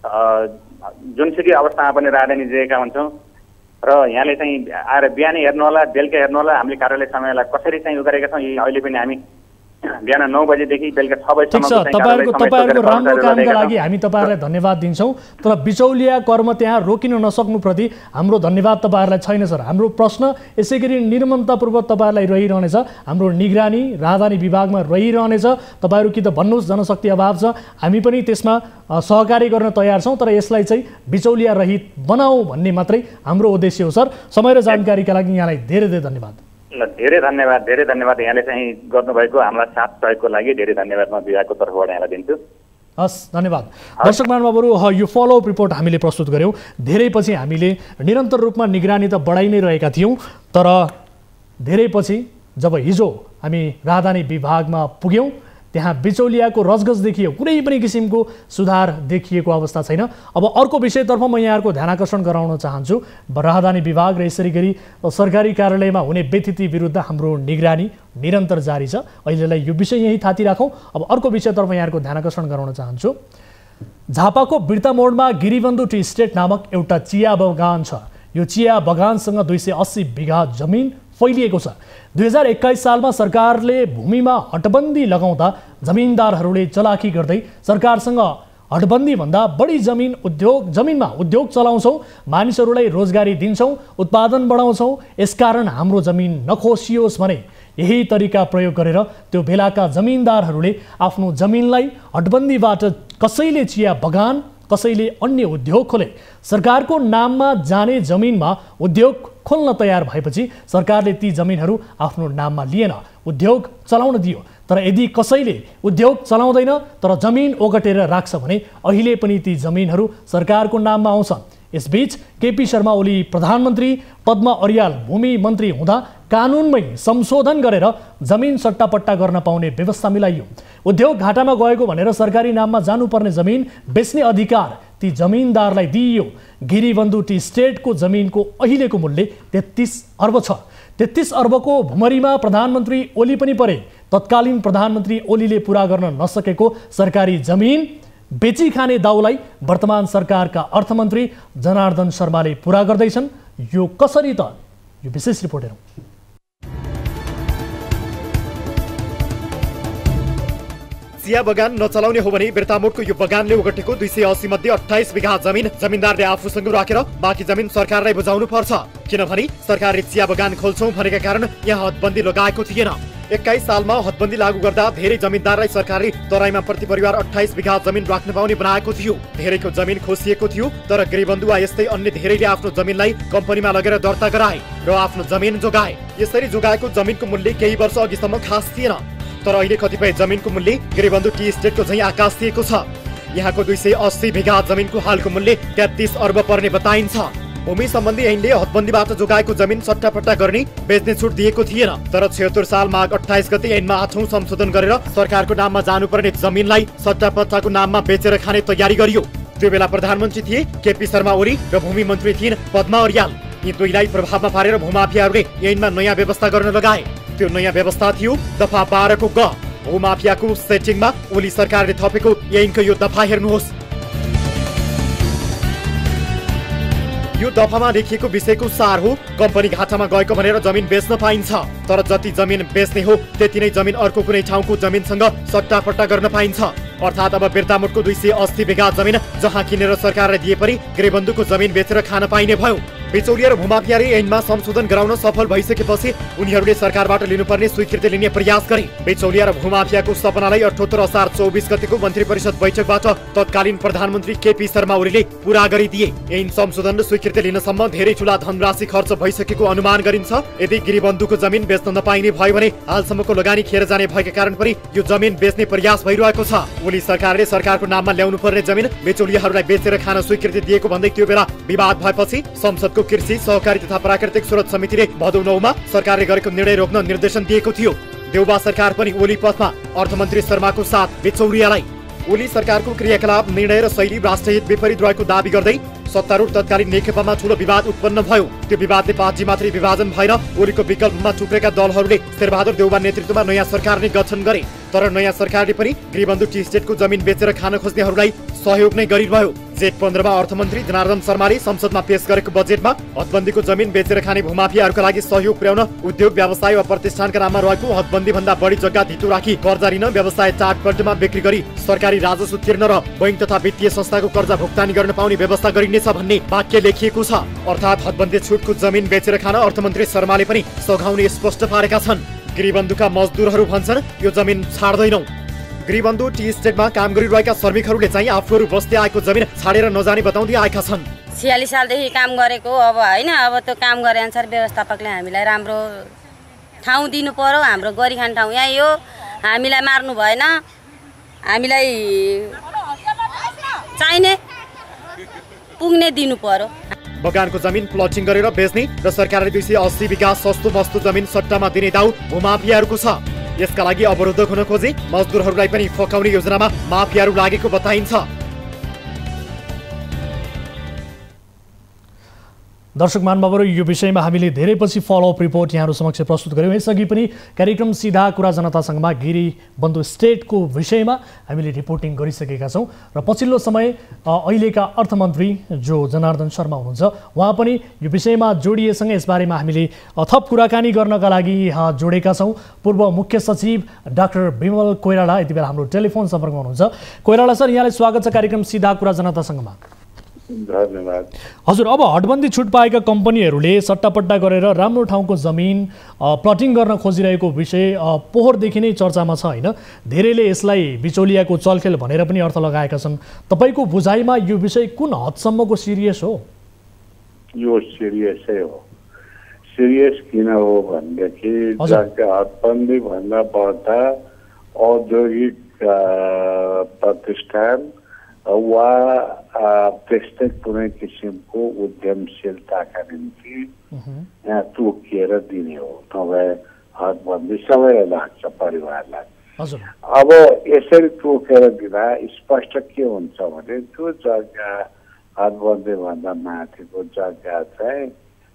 जुनसुकै अवस्थामा पनि राजधानी दिएका हुन्छौँ र यहाँले चाहिँ आएर बिहानै हेर्नु होला, बेलुका हेर्नु होला, हामीले कार्यालय समयलाई कसरी चाहिँ उ गरेका छौँ। अहिले पनि हामी बिहान नौ बजेदेखि बेलुका छ बजीसम्म ठिक छ। तपाईँहरूको तपाईँहरूको राम्रो कामका लागि हामी तपाईँहरूलाई धन्यवाद दिन्छौँ, तर बिचौलिया कर्म त्यहाँ रोकिन नसक्नुप्रति हाम्रो धन्यवाद तपाईँहरूलाई छैन सर। हाम्रो प्रश्न यसै गरी निर्ममतापूर्वक तपाईँहरूलाई रहिरहनेछ, हाम्रो निगरानी राजधानी विभागमा रहिरहनेछ। तपाईँहरू कि त भन्नुहोस् जनशक्ति अभाव छ, हामी पनि त्यसमा सहकारी गर्न तयार छौँ, तर यसलाई चाहिँ बिचौलिया रहित बनाऊ भन्ने मात्रै हाम्रो उद्देश्य हो सर। समय र जानकारीका लागि यहाँलाई धेरै धेरै धन्यवाद। ल धेरै धन्यवाद, धेरै धन्यवाद यहाँले चाहिँ गर्नुभएको हामीलाई साथ सहयोगको लागि धेरै धन्यवाद म विभागको तर्फबाट यहाँलाई दिन्छु। हस् धन्यवाद। दर्शक महानुभावहरू, यो फलोअप रिपोर्ट हामीले प्रस्तुत गऱ्यौँ। धेरै पछि हामीले निरन्तर रूपमा निगरानी त बढाइ नै रहेका थियौँ, तर धेरै पछि जब हिजो हामी राजधानी विभागमा पुग्यौँ त्यहाँ बिचौलियाको रजगज देखियो, कुनै पनि किसिमको सुधार देखिएको अवस्था छैन। अब अर्को विषयतर्फ म यहाँहरूको ध्यान आकर्षण गराउन चाहन्छु। राजधानी विभाग र यसरी गरी सरकारी कार्यालयमा हुने व्यतिथि विरुद्ध हाम्रो निगरानी निरन्तर जारी छ। अहिलेलाई यो विषय यहीँ थाती राखौँ। अब अर्को विषयतर्फ यहाँहरूको ध्यान आकर्षण गराउन चाहन्छु। झापाको बिर्ता मोडमा गिरिबन्धु टी स्टेट नामक एउटा चिया बगान छ। यो चिया बगानसँग दुई सय अस्सी बिघा जमिन फैलिएको छ। दुई हजार एक्काइस सालमा सरकारले भूमिमा हटबन्दी लगाउँदा जमिनदारहरूले चलाखी गर्दै सरकारसँग हटबन्दी भन्दा बढी जमिन उद्योग जमिनमा उद्योग चलाउँछौँ, मानिसहरूलाई रोजगारी दिन्छौँ, उत्पादन बढाउँछौँ, यसकारण हाम्रो जमिन नखोसियोस् भने यही तरिका प्रयोग गरेर त्यो बेलाका जमिनदारहरूले आफ्नो जमिनलाई हटबन्दीबाट कसैले चिया बगान, कसैले अन्य उद्योग खोले। सरकारको नाममा जाने जमिनमा उद्योग खोल्न तयार भएपछि सरकारले ती जमिनहरू आफ्नो नाममा लिएन, उद्योग चलाउन दियो। तर यदि कसैले उद्योग चलाउँदैन तर जमिन ओगटेर राख्छ भने अहिले पनि ती जमिनहरू सरकारको नाममा आउँछ। यसबीच केपी शर्मा ओली प्रधानमन्त्री, पद्मा अर्याल भूमि मन्त्री हुँदा कानुनमै संशोधन गरेर जमिन सट्टापट्टा गर्न पाउने व्यवस्था मिलाइयो। उद्योग घाटामा गएको भनेर सरकारी नाममा जानुपर्ने जमिन बेच्ने अधिकार ती जमिनदारलाई दिइयो। गिरिबन्धु टी स्टेटको जमिनको अहिलेको मूल्य तेत्तीस अर्ब छ। तेत्तीस अर्बको भुमरीमा प्रधानमन्त्री ओली पनि परे। तत्कालीन प्रधानमन्त्री ओलीले पूरा गर्न नसकेको सरकारी जमिन बेची खाने दाउलाई वर्तमान सरकारका अर्थमन्त्री जनार्दन शर्माले पूरा गर्दैछन्। यो कसरी त? यो विशेष रिपोर्ट हेरौँ। चिया बगान नचलाउने हो भने बिर्तामोडको यो बगानले ओगटेको दुई सय अस्सी मध्ये अठाइस बिघा जमिन जमिनदारले आफूसँग राखेर बाँकी जमिन सरकारलाई बुझाउनु पर्छ, किनभने सरकारले चिया बगान खोल्छौँ भनेका कारण यहाँ हदबन्दी लगाएको थिएन। एक्काइस सालमा हदबन्दी लागू गर्दा धेरै जमिनदारलाई सरकारले तराईमा प्रति परिवार अट्ठाइस बिघा जमिन राख्न पाउने बनाएको थियो। धेरैको जमिन खोसिएको थियो, तर गृहबन्धु वा यस्तै अन्य धेरैले आफ्नो जमिनलाई कम्पनीमा लगेर दर्ता गराए र आफ्नो जमिन जोगाए। यसरी जोगाएको जमिनको मूल्य केही वर्ष अघिसम्म खास थिएन, तर अहिले कतिपय जमिनको मूल्य गृहबन्धु टी स्टेटको झैँ आकाशिएको छ। यहाँको दुई सय अस्सी बिघा जमिनको हालको मूल्य तेत्तीस अर्ब पर्ने बताइन्छ। भूमि सम्बन्धी ऐनले हदबन्दीबाट जोगाएको जमिन सट्टापट्टा गर्ने बेच्ने छुट दिएको थिएन, तर छिहत्तर साल माघ अट्ठाइस गते ऐनमा आठौं संशोधन गरेर सरकारको नाममा जानुपर्ने जमिनलाई सट्टापट्टाको नाममा बेचेर खाने तयारी गरियो। त्यो बेला प्रधानमन्त्री थिए केपी शर्मा ओली र भूमि मन्त्री थिइन् पद्मा अर्याल। यी दुईलाई प्रभावमा पारेर भूमाफियाहरूले ऐनमा नयाँ व्यवस्था गर्न लगाए। त्यो नयाँ व्यवस्था थियो दफा बाह्रको ग। भूमाफियाको सेटिङमा ओली सरकारले थपेको ऐनको यो दफा हेर्नुहोस्। यो दफामा लेखिएको विषयको सार हो कम्पनी घाटामा गएको भनेर जमिन बेच्न पाइन्छ, तर जति जमिन बेच्ने हो त्यति नै जमिन अर्को कुनै ठाउँको जमिनसँग सट्टापट्टा गर्न पाइन्छ। अर्थात् अब बिर्तामोडको दुई सय अस्सी बिघा जमिन जहाँ किनेर सरकारलाई दिए पनि गृहबन्धुको जमिन बेचेर खान पाइने भयो। बिचौलिया र भूमाफियाले ऐनमा संशोधन गराउन सफल भइसकेपछि उनीहरूले सरकारबाट लिनुपर्ने स्वीकृति लिने प्रयास गरे। बिचौलिया र भूमाफियाको सपनालाई अठहत्तर असार चौबिस गतिको मन्त्री परिषद बैठकबाट तत्कालीन प्रधानमन्त्री केपी शर्मा ओलीले पूरा गरिदिए। ऐन संशोधन र स्वीकृति लिनसम्म धेरै ठूला धनराशि खर्च भइसकेको अनुमान गरिन्छ। यदि गृहबन्धुको जमिन बेच्न नपाइने भयो भने हालसम्मको लगानी खेर जाने भएका कारण पनि यो जमिन बेच्ने प्रयास भइरहेको छ। ओली सरकारले सरकारको नाममा ल्याउनु पर्ने जमिन बिचौलियाहरूलाई बेचेर खान स्वीकृति दिएको भन्दै त्यो बेला विवाद भएपछि संसदको कृषि सहकारी तथा प्राकृतिक स्रोत समितिले भदौ नौमा सरकारले गरेको निर्णय रोक्न निर्देशन दिएको थियो। देउबा सरकार पनि ओली पथमा, अर्थमन्त्री शर्माको साथ बिचौलियालाई। ओली सरकारको क्रियाकलाप निर्णय र शैली राष्ट्रहित विपरीत रहेको दावी गर्दै सत्तारूढ तत्कालीन नेकपामा ठूलो विवाद उत्पन्न भयो। त्यो विवादले पार्टी मात्रै विभाजन भएन, ओलीको विकल्पमा टुक्रेका दलहरूले शेरबहादुर देउबा नेतृत्वमा नयाँ सरकार नै गठन गरे। तर नयाँ सरकारले पनि गृहबन्धु टी स्टेटको जमिन बेचेर खान खोज्नेहरूलाई सहयोग नै गरिरह्यो। जेठ पन्ध्रमा अर्थमन्त्री जनार्दन शर्माले संसदमा पेश गरेको बजेटमा हदबन्दीको जमिन बेचेर खाने भूमाफियाहरूका लागि सहयोग पुर्याउन उद्योग व्यवसाय वा प्रतिष्ठानका नाममा रहेको हदबन्दी भन्दा बढी जग्गा धितो राखी कर्जा लिन, व्यवसाय चाटपल्टमा बिक्री गरी सरकारी राजस्व तिर्न र बैंक तथा वित्तीय संस्थाको कर्जा भुक्तानी गर्न पाउने व्यवस्था गरिनेछ भन्ने वाक्य लेखिएको छ। अर्थात् हदबन्दी छुटको जमिन बेचेर खान अर्थमन्त्री शर्माले पनि सघाउने स्पष्ट पारेका छन्। गृहबन्धुका मजदुरहरू भन्छन् यो जमिन छाड्दैनौ। गृहबन्धु टी स्टेटमा काम गरिरहेका श्रमिकहरूले चाहिँ आफूहरू बस्दै आएको जमिन छाडेर नजाने बताउँदै आएका छन्। छयालिस सालदेखि काम गरेको अब होइन, अब त्यो काम गरे अनुसार व्यवस्थापकले हामीलाई राम्रो ठाउँ दिनु पर्यो। हाम्रो गरिखान ठाउँ यहीँ हो, हामीलाई मार्नु भएन, हामीलाई चाहिने पुग्ने दिनु पर्यो। बगानको जमिन प्लटिङ गरेर बेच्ने र सरकारले दुई सय अस्सी बिघा सस्तो मस्तो जमिन सट्टामा दिने दाउ भूमाफियाहरूको छ। यसका लागि अवरोधक हुन खोजे मजदुरहरूलाई पनि फकाउने योजनामा माफियाहरू लागेको बताइन्छ। दर्शक महानुभावहरू, यो विषयमा हामीले धेरै पछि फलोअप रिपोर्ट यहाँहरू समक्ष प्रस्तुत गर्यौँ। यसअघि पनि कार्यक्रम सिधा कुरा जनतासँगमा गिरिबन्धु स्टेटको विषयमा हामीले रिपोर्टिङ गरिसकेका छौँ र पछिल्लो समय अहिलेका अर्थमन्त्री जो जनार्दन शर्मा हुनुहुन्छ उहाँ पनि यो विषयमा जोडिएसँग यसबारेमा हामीले थप कुराकानी गर्नका लागि जोडेका छौँ। पूर्व मुख्य सचिव डाक्टर विमल कोइराला यति बेला हाम्रो टेलिफोन सम्पर्कमा हुनुहुन्छ। कोइराला सर, यहाँलाई स्वागत छ कार्यक्रम सिधा कुरा जनतासँगमा। धन्यवाद। हजुर, अब हटबन्दी छुट पाएका कम्पनीहरूले सट्टापट्टा गरेर राम्रो ठाउँको जमिन प्लटिङ गर्न खोजिरहेको विषय पोहोरदेखि नै चर्चामा छ होइन। धेरैले यसलाई बिचौलियाको चलखेल भनेर पनि अर्थ लगाएका छन्। तपाईँको बुझाइमा यो विषय कुन हदसम्मको सिरियस हो? यो सिरियसै हो। सिरियस किन हो भनेदेखि हदबन्दी भन्दा बढ्दा औद्योगिक प्रतिष्ठान वा त्यस्तै कुनै किसिमको उद्यमशीलताका निम्ति यहाँ तोकिएर दिने हो। नभए हदबन्दी सबैलाई लाग्छ परिवारलाई। अब यसरी तोकेर दिँदा स्पष्ट के हुन्छ भने त्यो जग्गा हदबन्दी भन्दा माथिको जग्गा चाहिँ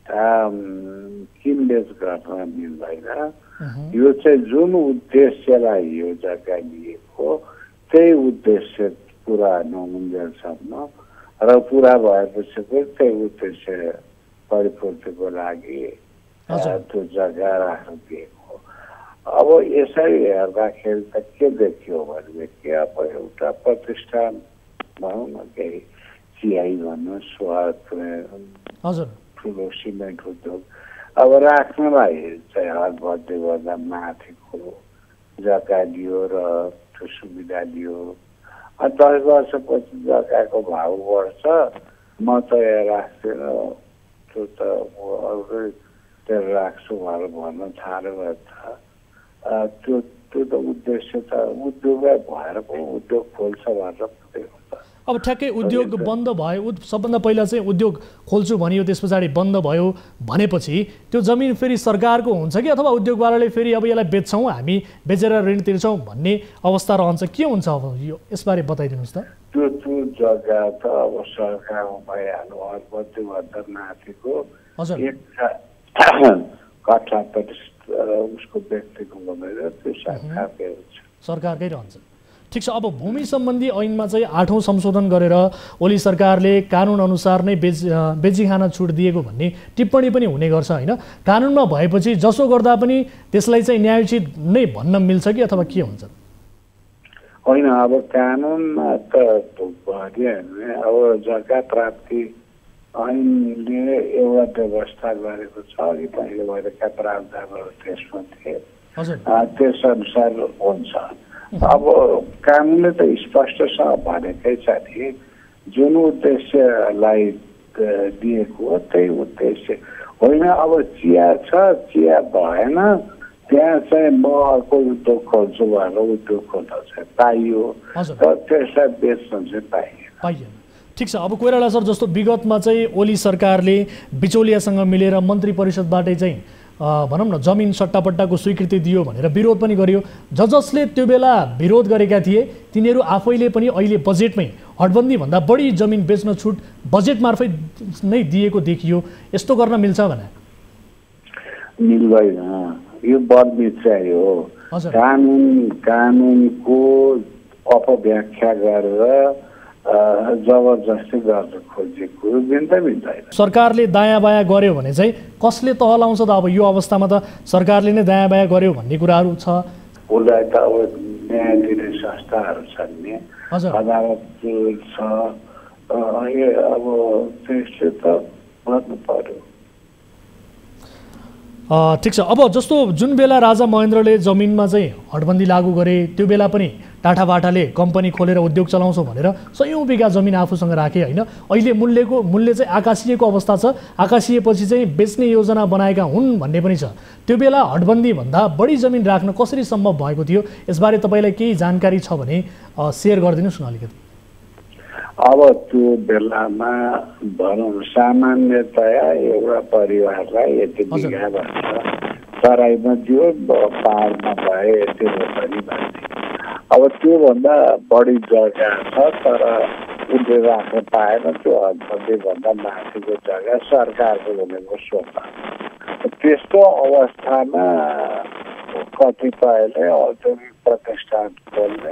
किनबेच गर्न मिल्दैन। यो चाहिँ जुन उद्देश्यलाई यो जग्गा लिएको त्यही उद्देश्य पुरा नहुन्जेलसम्म र पुरा भएपछि पनि त्यही उद्देश्य परिपूर्तिको लागि त्यो जग्गा राख्न दिएको। अब यसरी हेर्दाखेरि त के देखियो भनेदेखि अब एउटा प्रतिष्ठान भनौँ न, केही चियाई भन्नुहोस् वा ठुलो सिमेन्ट उद्योग अब राख्नलाई चाहिँ हदबन्दी भन्दा माथिको वर्षको जग्गा लियो र त्यो सुविधा लियो। दस वर्षपछि जग्गाको भाउ बढ्छ, म त यहाँ राख्दिनँ, त्यो त म अरू त्यो राख्छु भनेर भन्न थाल्यो भने त त्यो त्यो त उद्देश्य त उद्योगै भएर पो उद्योग खोल्छ भनेर पुगेको त। अब ठ्याक्कै उद्योग बन्द भयो, सबभन्दा पहिला चाहिँ उद्योग खोल्छु भनियो, त्यस पछाडि बन्द भयो भनेपछि त्यो जमिन फेरि सरकारको हुन्छ कि अथवा उद्योगवालाले फेरि अब यसलाई बेच्छौँ, हामी बेचेर ऋण तिर्छौँ भन्ने अवस्था रहन्छ, के हुन्छ अब यो यसबारे बताइदिनुहोस् त। त्यो त्यो जग्गा त अब सरकारमा भइहाल्नु, मध्यभन्दा माथिको एक कट्ठा त उसको व्यक्तिको हुँदैन, त्यो सरकारकै हुन्छ, सरकारकै रहन्छ। ठिक छ, अब भूमि सम्बन्धी ऐनमा चाहिँ आठौँ संशोधन गरेर ओली सरकारले कानुन अनुसार नै बेच बेची खान छुट दिएको भन्ने टिप्पणी पनि हुने गर्छ होइन। कानुनमा भएपछि जसो गर्दा पनि त्यसलाई चाहिँ न्यायोचित नै भन्न मिल्छ कि अथवा के हुन्छ? होइन, अब कानुनमा त भनिहाल्ने, अब जग्गा प्राप्ति ऐनले एउटा व्यवस्था गरेको छ, अघि पहिले भएका प्रावधानहरू त्यसमा थिए, त्यस अनुसार हुन्छ। अब कानुनले त स्पष्टसँग भनेकै छ नि, जुन उद्देश्यलाई दिएको हो त्यही उद्देश्य होइन। अब चिया छ, चिया भएन, त्यहाँ चाहिँ म अर्को उद्योग खोल्छु भनेर उद्योग खोल्न चाहिँ पाइयो, तर त्यसलाई बेच्न चाहिँ पाइएन पाइएन ठिक छ। अब कोइराला सर, जस्तो विगतमा चाहिँ ओली सरकारले बिचौलियासँग मिलेर मन्त्री परिषदबाटै चाहिँ भनौँ न जमिन सट्टापट्टाको स्वीकृति दियो भनेर विरोध पनि गरियो। ज जसले त्यो बेला विरोध गरेका थिए तिनीहरू आफैले पनि अहिले बजेटमै हटबन्दीभन्दा बढी जमिन बेच्न छुट बजेट मार्फत नै दिएको देखियो। यस्तो गर्न मिल्छ भने? मिल्दैन, यो बदमिचाइ हो। कानुन कानुनको अपव्याख्या गरेर जबरजस्ती गर्न खोजेको मिल्दै मिल्दैन। सरकारले दायाँ बायाँ गर्यो भने चाहिँ कसले तह लाउँछ त? अब यो अवस्थामा त सरकारले नै दायाँ बायाँ गर्यो भन्ने कुराहरू छ। उसलाई त अब न्याय दिने संस्थाहरू छन् नि, अदालत छ, अब त्यसले त गर्नु पर्यो। ठिक छ, अब जस्तो जुन बेला राजा महेन्द्रले जमिनमा चाहिँ हटबन्दी लागू गरे त्यो बेला पनि टाठाबाटाले कम्पनी खोलेर उद्योग चलाउँछौँ भनेर सयौँ बिघा जमिन आफूसँग राखे होइन। अहिले मूल्यको मूल्य चाहिँ आकाशिएको अवस्था छ, आकाशिएपछि चाहिँ बेच्ने योजना बनाएका हुन् भन्ने पनि छ। त्यो बेला हटबन्दीभन्दा बढी जमिन राख्न कसरी सम्भव भएको थियो? यसबारे तपाईँलाई केही जानकारी छ भने सेयर गरिदिनुहोस् न अलिकति। अब त्यो बेलामा भनौँ सामान्यतया एउटा परिवारलाई यति बिघा भन्छ, तराईमा दियो, पाहाडमा भए यति रोपनी भन्थे। अब त्योभन्दा बढी जग्गा छ तर उसले राख्न पाएन, त्यो हदभन्दा माथिको जग्गा सरकारको भनेको स्वतः। त्यस्तो अवस्थामा कतिपयले औद्योगिक प्रतिष्ठान खोल्ने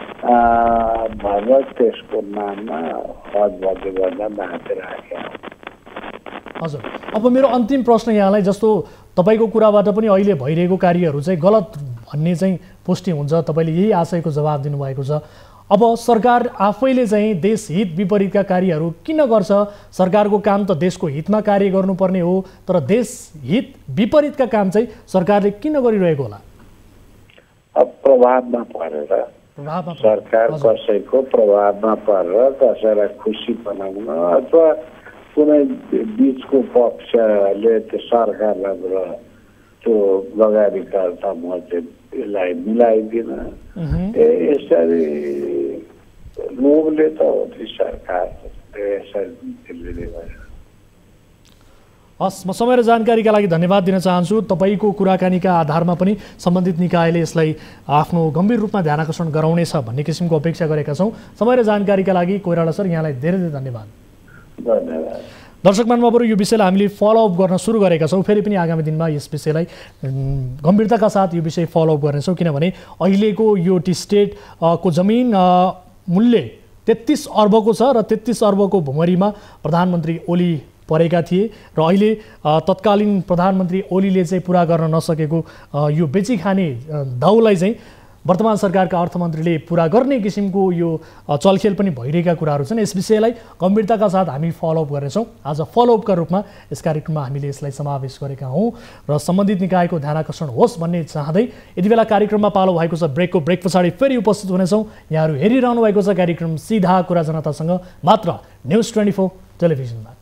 भनेर त्यसको नाममा हदभन्दा माथि राखे। हजुर, अब मेरो अन्तिम प्रश्न यहाँलाई, जस्तो तपाईँको कुराबाट पनि अहिले भइरहेको कार्यहरू चाहिँ गलत भन्ने चाहिँ पुष्टि हुन्छ, तपाईँले यही आशयको जवाब दिनुभएको छ। अब सरकार आफैले चाहिँ देश हित विपरीतका कार्यहरू किन गर्छ? सरकारको काम त देशको हितमा कार्य गर्नुपर्ने हो, तर देश हित विपरीतका काम चाहिँ सरकारले किन गरिरहेको होला? अब प्रभावमा परेर, सरकार कसैको प्रभावमा परेर कसैलाई खुसी बनाउन अथवा कुनै बिचको पक्षले त्यो सरकारलाई त्यो लगानीकर्ता म चाहिँ यसलाई मिलाइदिन, यसरी लोभले त हो नि सरकार यसरी। हस्, म समय र जानकारीका लागि धन्यवाद दिन चाहन्छु। तपाईँको कुराकानीका आधारमा पनि सम्बन्धित निकायले यसलाई आफ्नो गम्भीर रूपमा ध्यान आकर्षण गराउनेछ भन्ने किसिमको अपेक्षा गरेका छौँ। समय र जानकारीका लागि कोइराला सर यहाँलाई धेरै धेरै धन्यवाद। धन्यवाद। दर्शक महानुभावहरू, यो विषयलाई हामीले फलोअप गर्न सुरु गरेका छौँ। फेरि पनि आगामी दिनमा यस विषयलाई गम्भीरताका साथ यो विषय फलोअप गर्नेछौँ, किनभने अहिलेको यो टी स्टेटको जमिन मूल्य तेत्तिस अर्बको छ र तेत्तिस अर्बको भुमरीमा प्रधानमन्त्री ओली परेका थिए र अहिले तत्कालीन प्रधानमन्त्री ओलीले चाहिँ पुरा गर्न नसकेको यो बेची खाने दाउलाई चाहिँ वर्तमान सरकारका अर्थमन्त्रीले पुरा गर्ने किसिमको यो चलखेल पनि भइरहेका कुराहरू छन्। यस विषयलाई गम्भीरताका साथ हामी फलोअप गर्नेछौँ। आज फलोअपका रूपमा यस कार्यक्रममा हामीले यसलाई समावेश गरेका हौँ र सम्बन्धित निकायको ध्यान आकर्षण होस् भन्ने चाहँदै यति बेला कार्यक्रममा पालो भएको छ ब्रेकको। ब्रेक पछाडि फेरि उपस्थित हुनेछौँ। यहाँहरू हेरिरहनु भएको छ कार्यक्रम सीधा कुरा जनतासँग मात्र न्युज ट्वेन्टी फोर टेलिभिजनमा।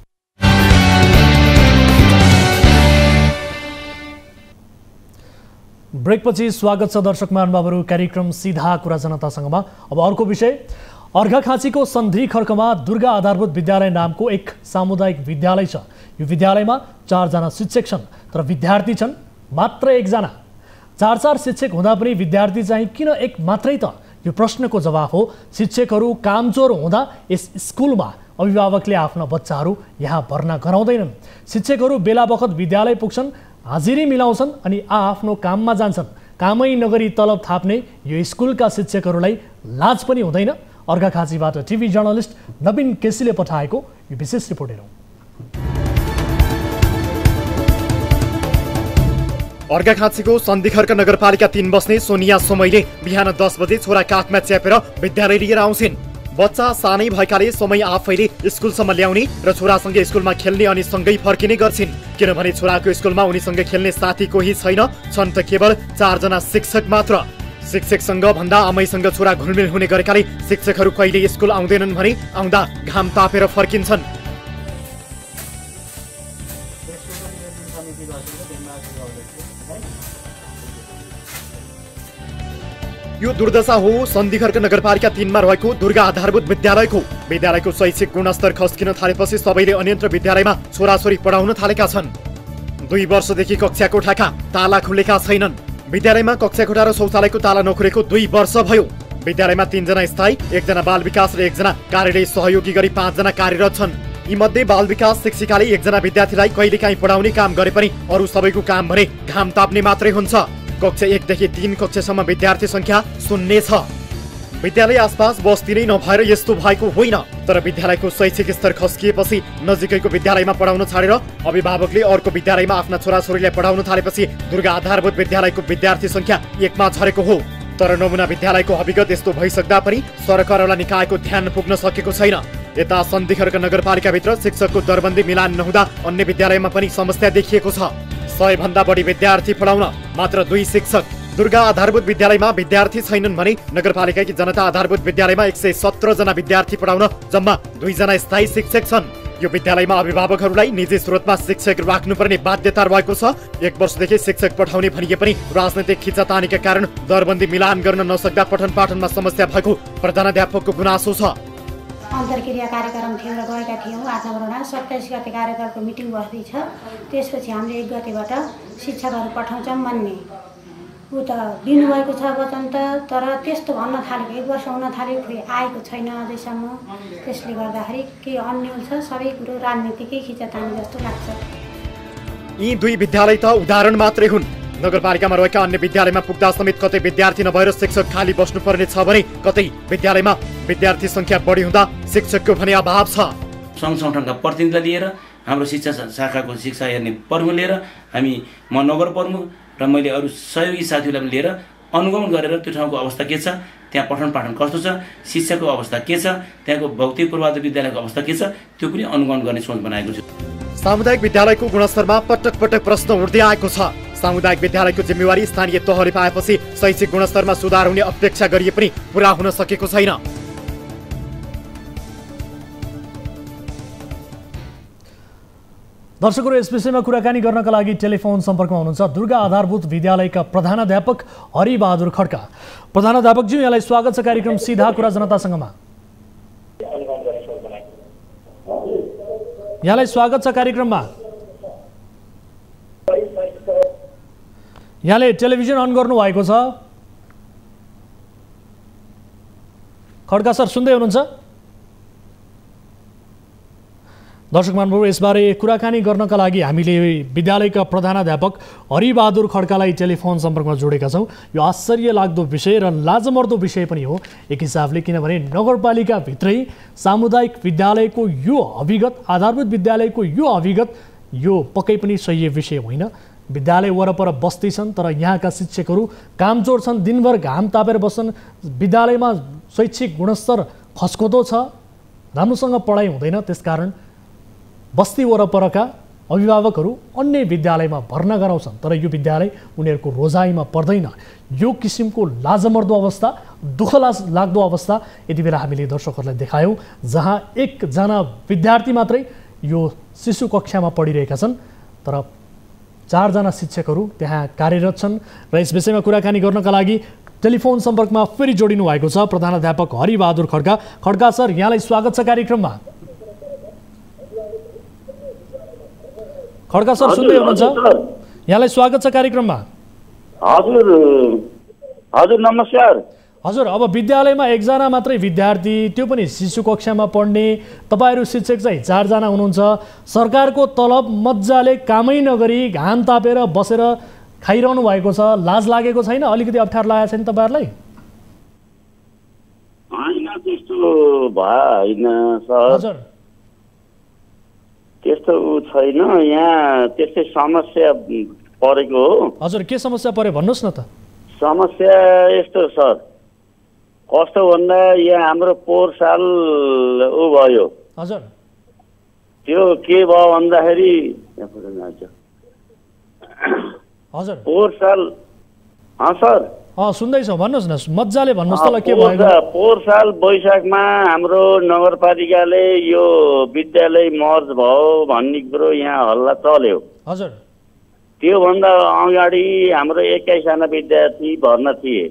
ब्रेकपछि स्वागत छ दर्शक महानुभावहरू कार्यक्रम सीधा कुरा जनतासँगमा। अब अर्को विषय, अर्घाखाँचीको सन्धि खर्कमा दुर्गा आधारभूत विद्यालय नामको एक सामुदायिक विद्यालय छ। यो विद्यालयमा चारजना शिक्षक छन् तर विद्यार्थी छन् मात्र एकजना। चार चार शिक्षक हुँदा पनि विद्यार्थी चाहिँ किन एक मात्रै त? यो प्रश्नको जवाफ हो शिक्षकहरू कामचोर हुँदा यस स्कुलमा अभिभावकले आफ्ना बच्चाहरू यहाँ भर्ना गराउँदैनन्। शिक्षकहरू बेला बखत विद्यालय पुग्छन्, हाजिरी मिलाउँछन् अनि आआफ्नो काममा जान्छन्। कामै नगरी तलब थाप्ने यो स्कुलका शिक्षकहरूलाई लाज पनि हुँदैन? अर्घाखाँचीबाट टिभी जर्नलिस्ट नवीन केसीले पठाएको यो विशेष रिपोर्ट हेरौँ। अर्घाखाँचीको सन्धिखर्क नगरपालिका तीन बस्ने सोनिया सोमैले बिहान दस बजे छोरा काखमा च्यापेर विद्यालय लिएर आउँछिन्। बच्चा सानै भएकाले समय आफैले स्कुलसम्म ल्याउने र छोरासँगै स्कुलमा खेल्ने अनि सँगै फर्किने गर्छिन्। किनभने छोराको स्कुलमा उनीसँग खेल्ने साथी कोही छैन, छन् त केवल चारजना शिक्षक मात्र। शिक्षकसँग भन्दा आमैसँग छोरा घुलमिल हुने गरेकाले शिक्षकहरू कहिले स्कुल आउँदैनन् भने आउँदा घाम तापेर फर्किन्छन्। यो दुर्दशा हो सन्धिखर्क नगरपालिका तीनमा रहेको दुर्गा आधारभूत विद्यालयको। विद्यालयको शैक्षिक गुणस्तर खस्किन थालेपछि सबैले अन्यत्र विद्यालयमा छोराछोरी पढाउन थालेका छन्। दुई वर्षदेखि कक्षा कोठाका ताला खुलेका छैनन्। विद्यालयमा कक्षा कोठा र शौचालयको ताला नखुलेको दुई वर्ष भयो। विद्यालयमा तीनजना स्थायी, एकजना बाल विकास र एकजना कार्यालय सहयोगी गरी पाँचजना कार्यरत छन्। यी मध्ये बाल विकास शिक्षिकाले एकजना विद्यार्थीलाई कहिलेकाहीँ पढाउने काम गरे पनि अरू सबैको काम भने घाम ताप्ने मात्रै हुन्छ। कक्षा एकदेखि तीन कक्षासम्म विद्यार्थी संख्या शून्य छ। विद्यालय आसपास बस्ती नै नभएर यस्तो भएको होइन, तर विद्यालयको शैक्षिक स्तर खस्किएपछि नजिकैको विद्यालयमा पढाउन छाडेर अभिभावकले अर्को विद्यालयमा आफ्ना छोराछोरीलाई पढाउन थालेपछि दुर्गा आधारभूत विद्यालयको विद्यार्थी संख्या एकमा झरेको हो। तर नमुना विद्यालयको अभिगत यस्तो भइसक्दा पनि सरकारवाला निकायको ध्यान पुग्न सकेको छैन। यता सन्धिखर्क नगरपालिकाभित्र शिक्षकको दरबन्दी मिलान नहुँदा अन्य विद्यालयमा पनि समस्या देखिएको छ। सय भन्दा बढी विद्यार्थी पढाउन मात्र दुई शिक्षक। दुर्गा आधारभूत विद्यालयमा विद्यार्थी छैनन् भने नगरपालिकाकी जनता आधारभूत विद्यालयमा एक सय सत्र जना विद्यार्थी पढाउन जम्मा दुईजना स्थायी शिक्षक छन्। यो विद्यालयमा अभिभावकहरूलाई निजी स्रोतमा शिक्षक राख्नुपर्ने बाध्यता रहेको छ। एक वर्षदेखि शिक्षक पठाउने भनिए पनि राजनैतिक खिचातानीका कारण दरबन्दी मिलान गर्न नसक्दा पठन पाठनमा समस्या भएको प्रधानाध्यापकको गुनासो छ। अन्तर्क्रिया कार्यक्रम थियो र गएका थियौँ। आजबाट सत्ताइस गते कार्यक्रमको मिटिङ बस्दैछ। त्यसपछि हामीले एक गतेबाट शिक्षकहरू पठाउँछौँ भन्ने ऊ त दिनुभएको छ वचन त, तर त्यस्तो भन्न थालेको एक वर्ष हुन थाल्यो, खोइ आएको छैन अझैसम्म। त्यसले गर्दाखेरि के अन्यल छ, सबै कुरो राजनीतिकै खिचातानी जस्तो लाग्छ। यी दुई विद्यालय त उदाहरण मात्रै हुन्। नगरपालिकामा रहेका अन्य विद्यालयमा पुग्दा समेत कतै विद्यार्थी नभएर शिक्षक खाली बस्नुपर्ने छ भने कतै विद्यालयमा विद्यार्थी संख्या बढी हुँदा शिक्षकको भने अभाव छ। सङ्घ संगठनका प्रतिनिधिलाई लिएर हाम्रो शिक्षा शाखाको शिक्षा हेर्ने प्रमुख लिएर हामी म नगर प्रमुख र मैले अरू सहयोगी साथीहरूलाई लिएर अनुगमन गरेर त्यो ठाउँको अवस्था के छ, त्यहाँ पठन पाठन कस्तो छ, शिक्षाको अवस्था के छ, त्यहाँको भौतिक पूर्वाधार विद्यालयको अवस्था के छ, त्यो पनि अनुगमन गर्ने सोच बनाएको छु। सामुदायिक विद्यालयको गुणस्तरमा पटक पटक प्रश्न उठ्दै आएको छ। सामुदायिक विद्यालयको जिम्मेवारी स्थानीय तहले पाएपछि शैक्षिक गुणस्तरमा सुधार हुने अपेक्षा गरिए पनि पूरा हुन सकेको छैन। दर्शकहरू, यस विषयमा कुराकानी गर्नका लागि टेलिफोन सम्पर्कमा हुनुहुन्छ दुर्गा आधारभूत विद्यालयका प्रधानाध्यापक हरिबहादुर खड्का। प्रधानाध्यापकज्यू, यहाँलाई स्वागत छ कार्यक्रम सीधा कुरा जनतासँगमा। यहाँलाई स्वागत छ कार्यक्रममा। यहाँले टेलिभिजन अन गर्नु भएको छ। खड्का सर सुन्दै हुनुहुन्छ? दर्शक महानुभाव, यसबारे कुराकानी गर्नका लागि हामीले विद्यालयका प्रधानाध्यापक हरिबहादुर खड्कालाई टेलिफोन सम्पर्कमा जोडेका छौँ। यो आश्चर्य लाग्दो विषय र लाजमर्दो विषय पनि हो एक हिसाबले, किनभने नगरपालिकाभित्रै सामुदायिक विद्यालयको यो अभिगत, आधारभूत विद्यालयको यो अभिगत यो पक्कै पनि सही विषय होइन। विद्यालय वरपर बस्ती छन् तर यहाँका शिक्षकहरू कामचोर छन्, दिनभर घाम तापेर बस्छन्। विद्यालयमा शैक्षिक गुणस्तर खस्कोदो छ, राम्रोसँग पढाइ हुँदैन। त्यसकारण बस्ती वरपरका अभिभावकहरू अन्य विद्यालयमा भर्ना गराउँछन् तर यो विद्यालय उनीहरूको रोजाइमा पर्दैन। यो किसिमको लाजमर्दो अवस्था, दुःख लाग्दो अवस्था यति बेला हामीले दर्शकहरूलाई देखायौँ, जहाँ एकजना विद्यार्थी मात्रै यो शिशु कक्षामा पढिरहेका छन् तर चारजना शिक्षकहरू त्यहाँ कार्यरत छन्। र यस विषयमा कुराकानी गर्नका लागि टेलिफोन सम्पर्कमा फेरि जोडिनु भएको छ प्रधानाध्यापक हरिबहादुर खड्का। खड्का सर, यहाँलाई स्वागत छ कार्यक्रममा। खड्का सर सुन्दै हुनुहुन्छ? यहाँलाई स्वागत छ कार्यक्रममा। हजुर हजुर नमस्कार। हजुर, अब विद्यालयमा एकजना मात्रै विद्यार्थी, त्यो पनि शिशु कक्षामा पढ्ने, तपाईँहरू शिक्षक चाहिँ चारजना हुनुहुन्छ। सरकारको तलब मजाले कामै नगरी घाम तापेर बसेर खाइरहनु भएको छ। लाज लागेको छैन? अलिकति अप्ठ्यारो लागेको छैन तपाईँहरूलाई? होइन त्यस्तो भयो होइन सर, हजुर त्यस्तो छैन। यहाँ त्यस्तै समस्या परेको हो। हजुर, के समस्या पर्यो भन्नुहोस् न त। समस्या यस्तो सर, कस्तो भन्दा यहाँ हाम्रो पोहोर साल ऊ भयो। हजुर, त्यो के भयो भन्दाखेरि हजुर पोहोर साल अँ सर अँ सुन्दैछौँ, भन्नुहोस् न, मजाले भन्नुहोस् त ल के भयो। पोहोर साल वैशाखमा हाम्रो नगरपालिकाले यो विद्यालय मर्ज भयो भन्ने कुरो यहाँ हल्ला चल्यो। हजुर, त्योभन्दा अगाडि हाम्रो एक्काइसजना विद्यार्थी भर्ना थिए।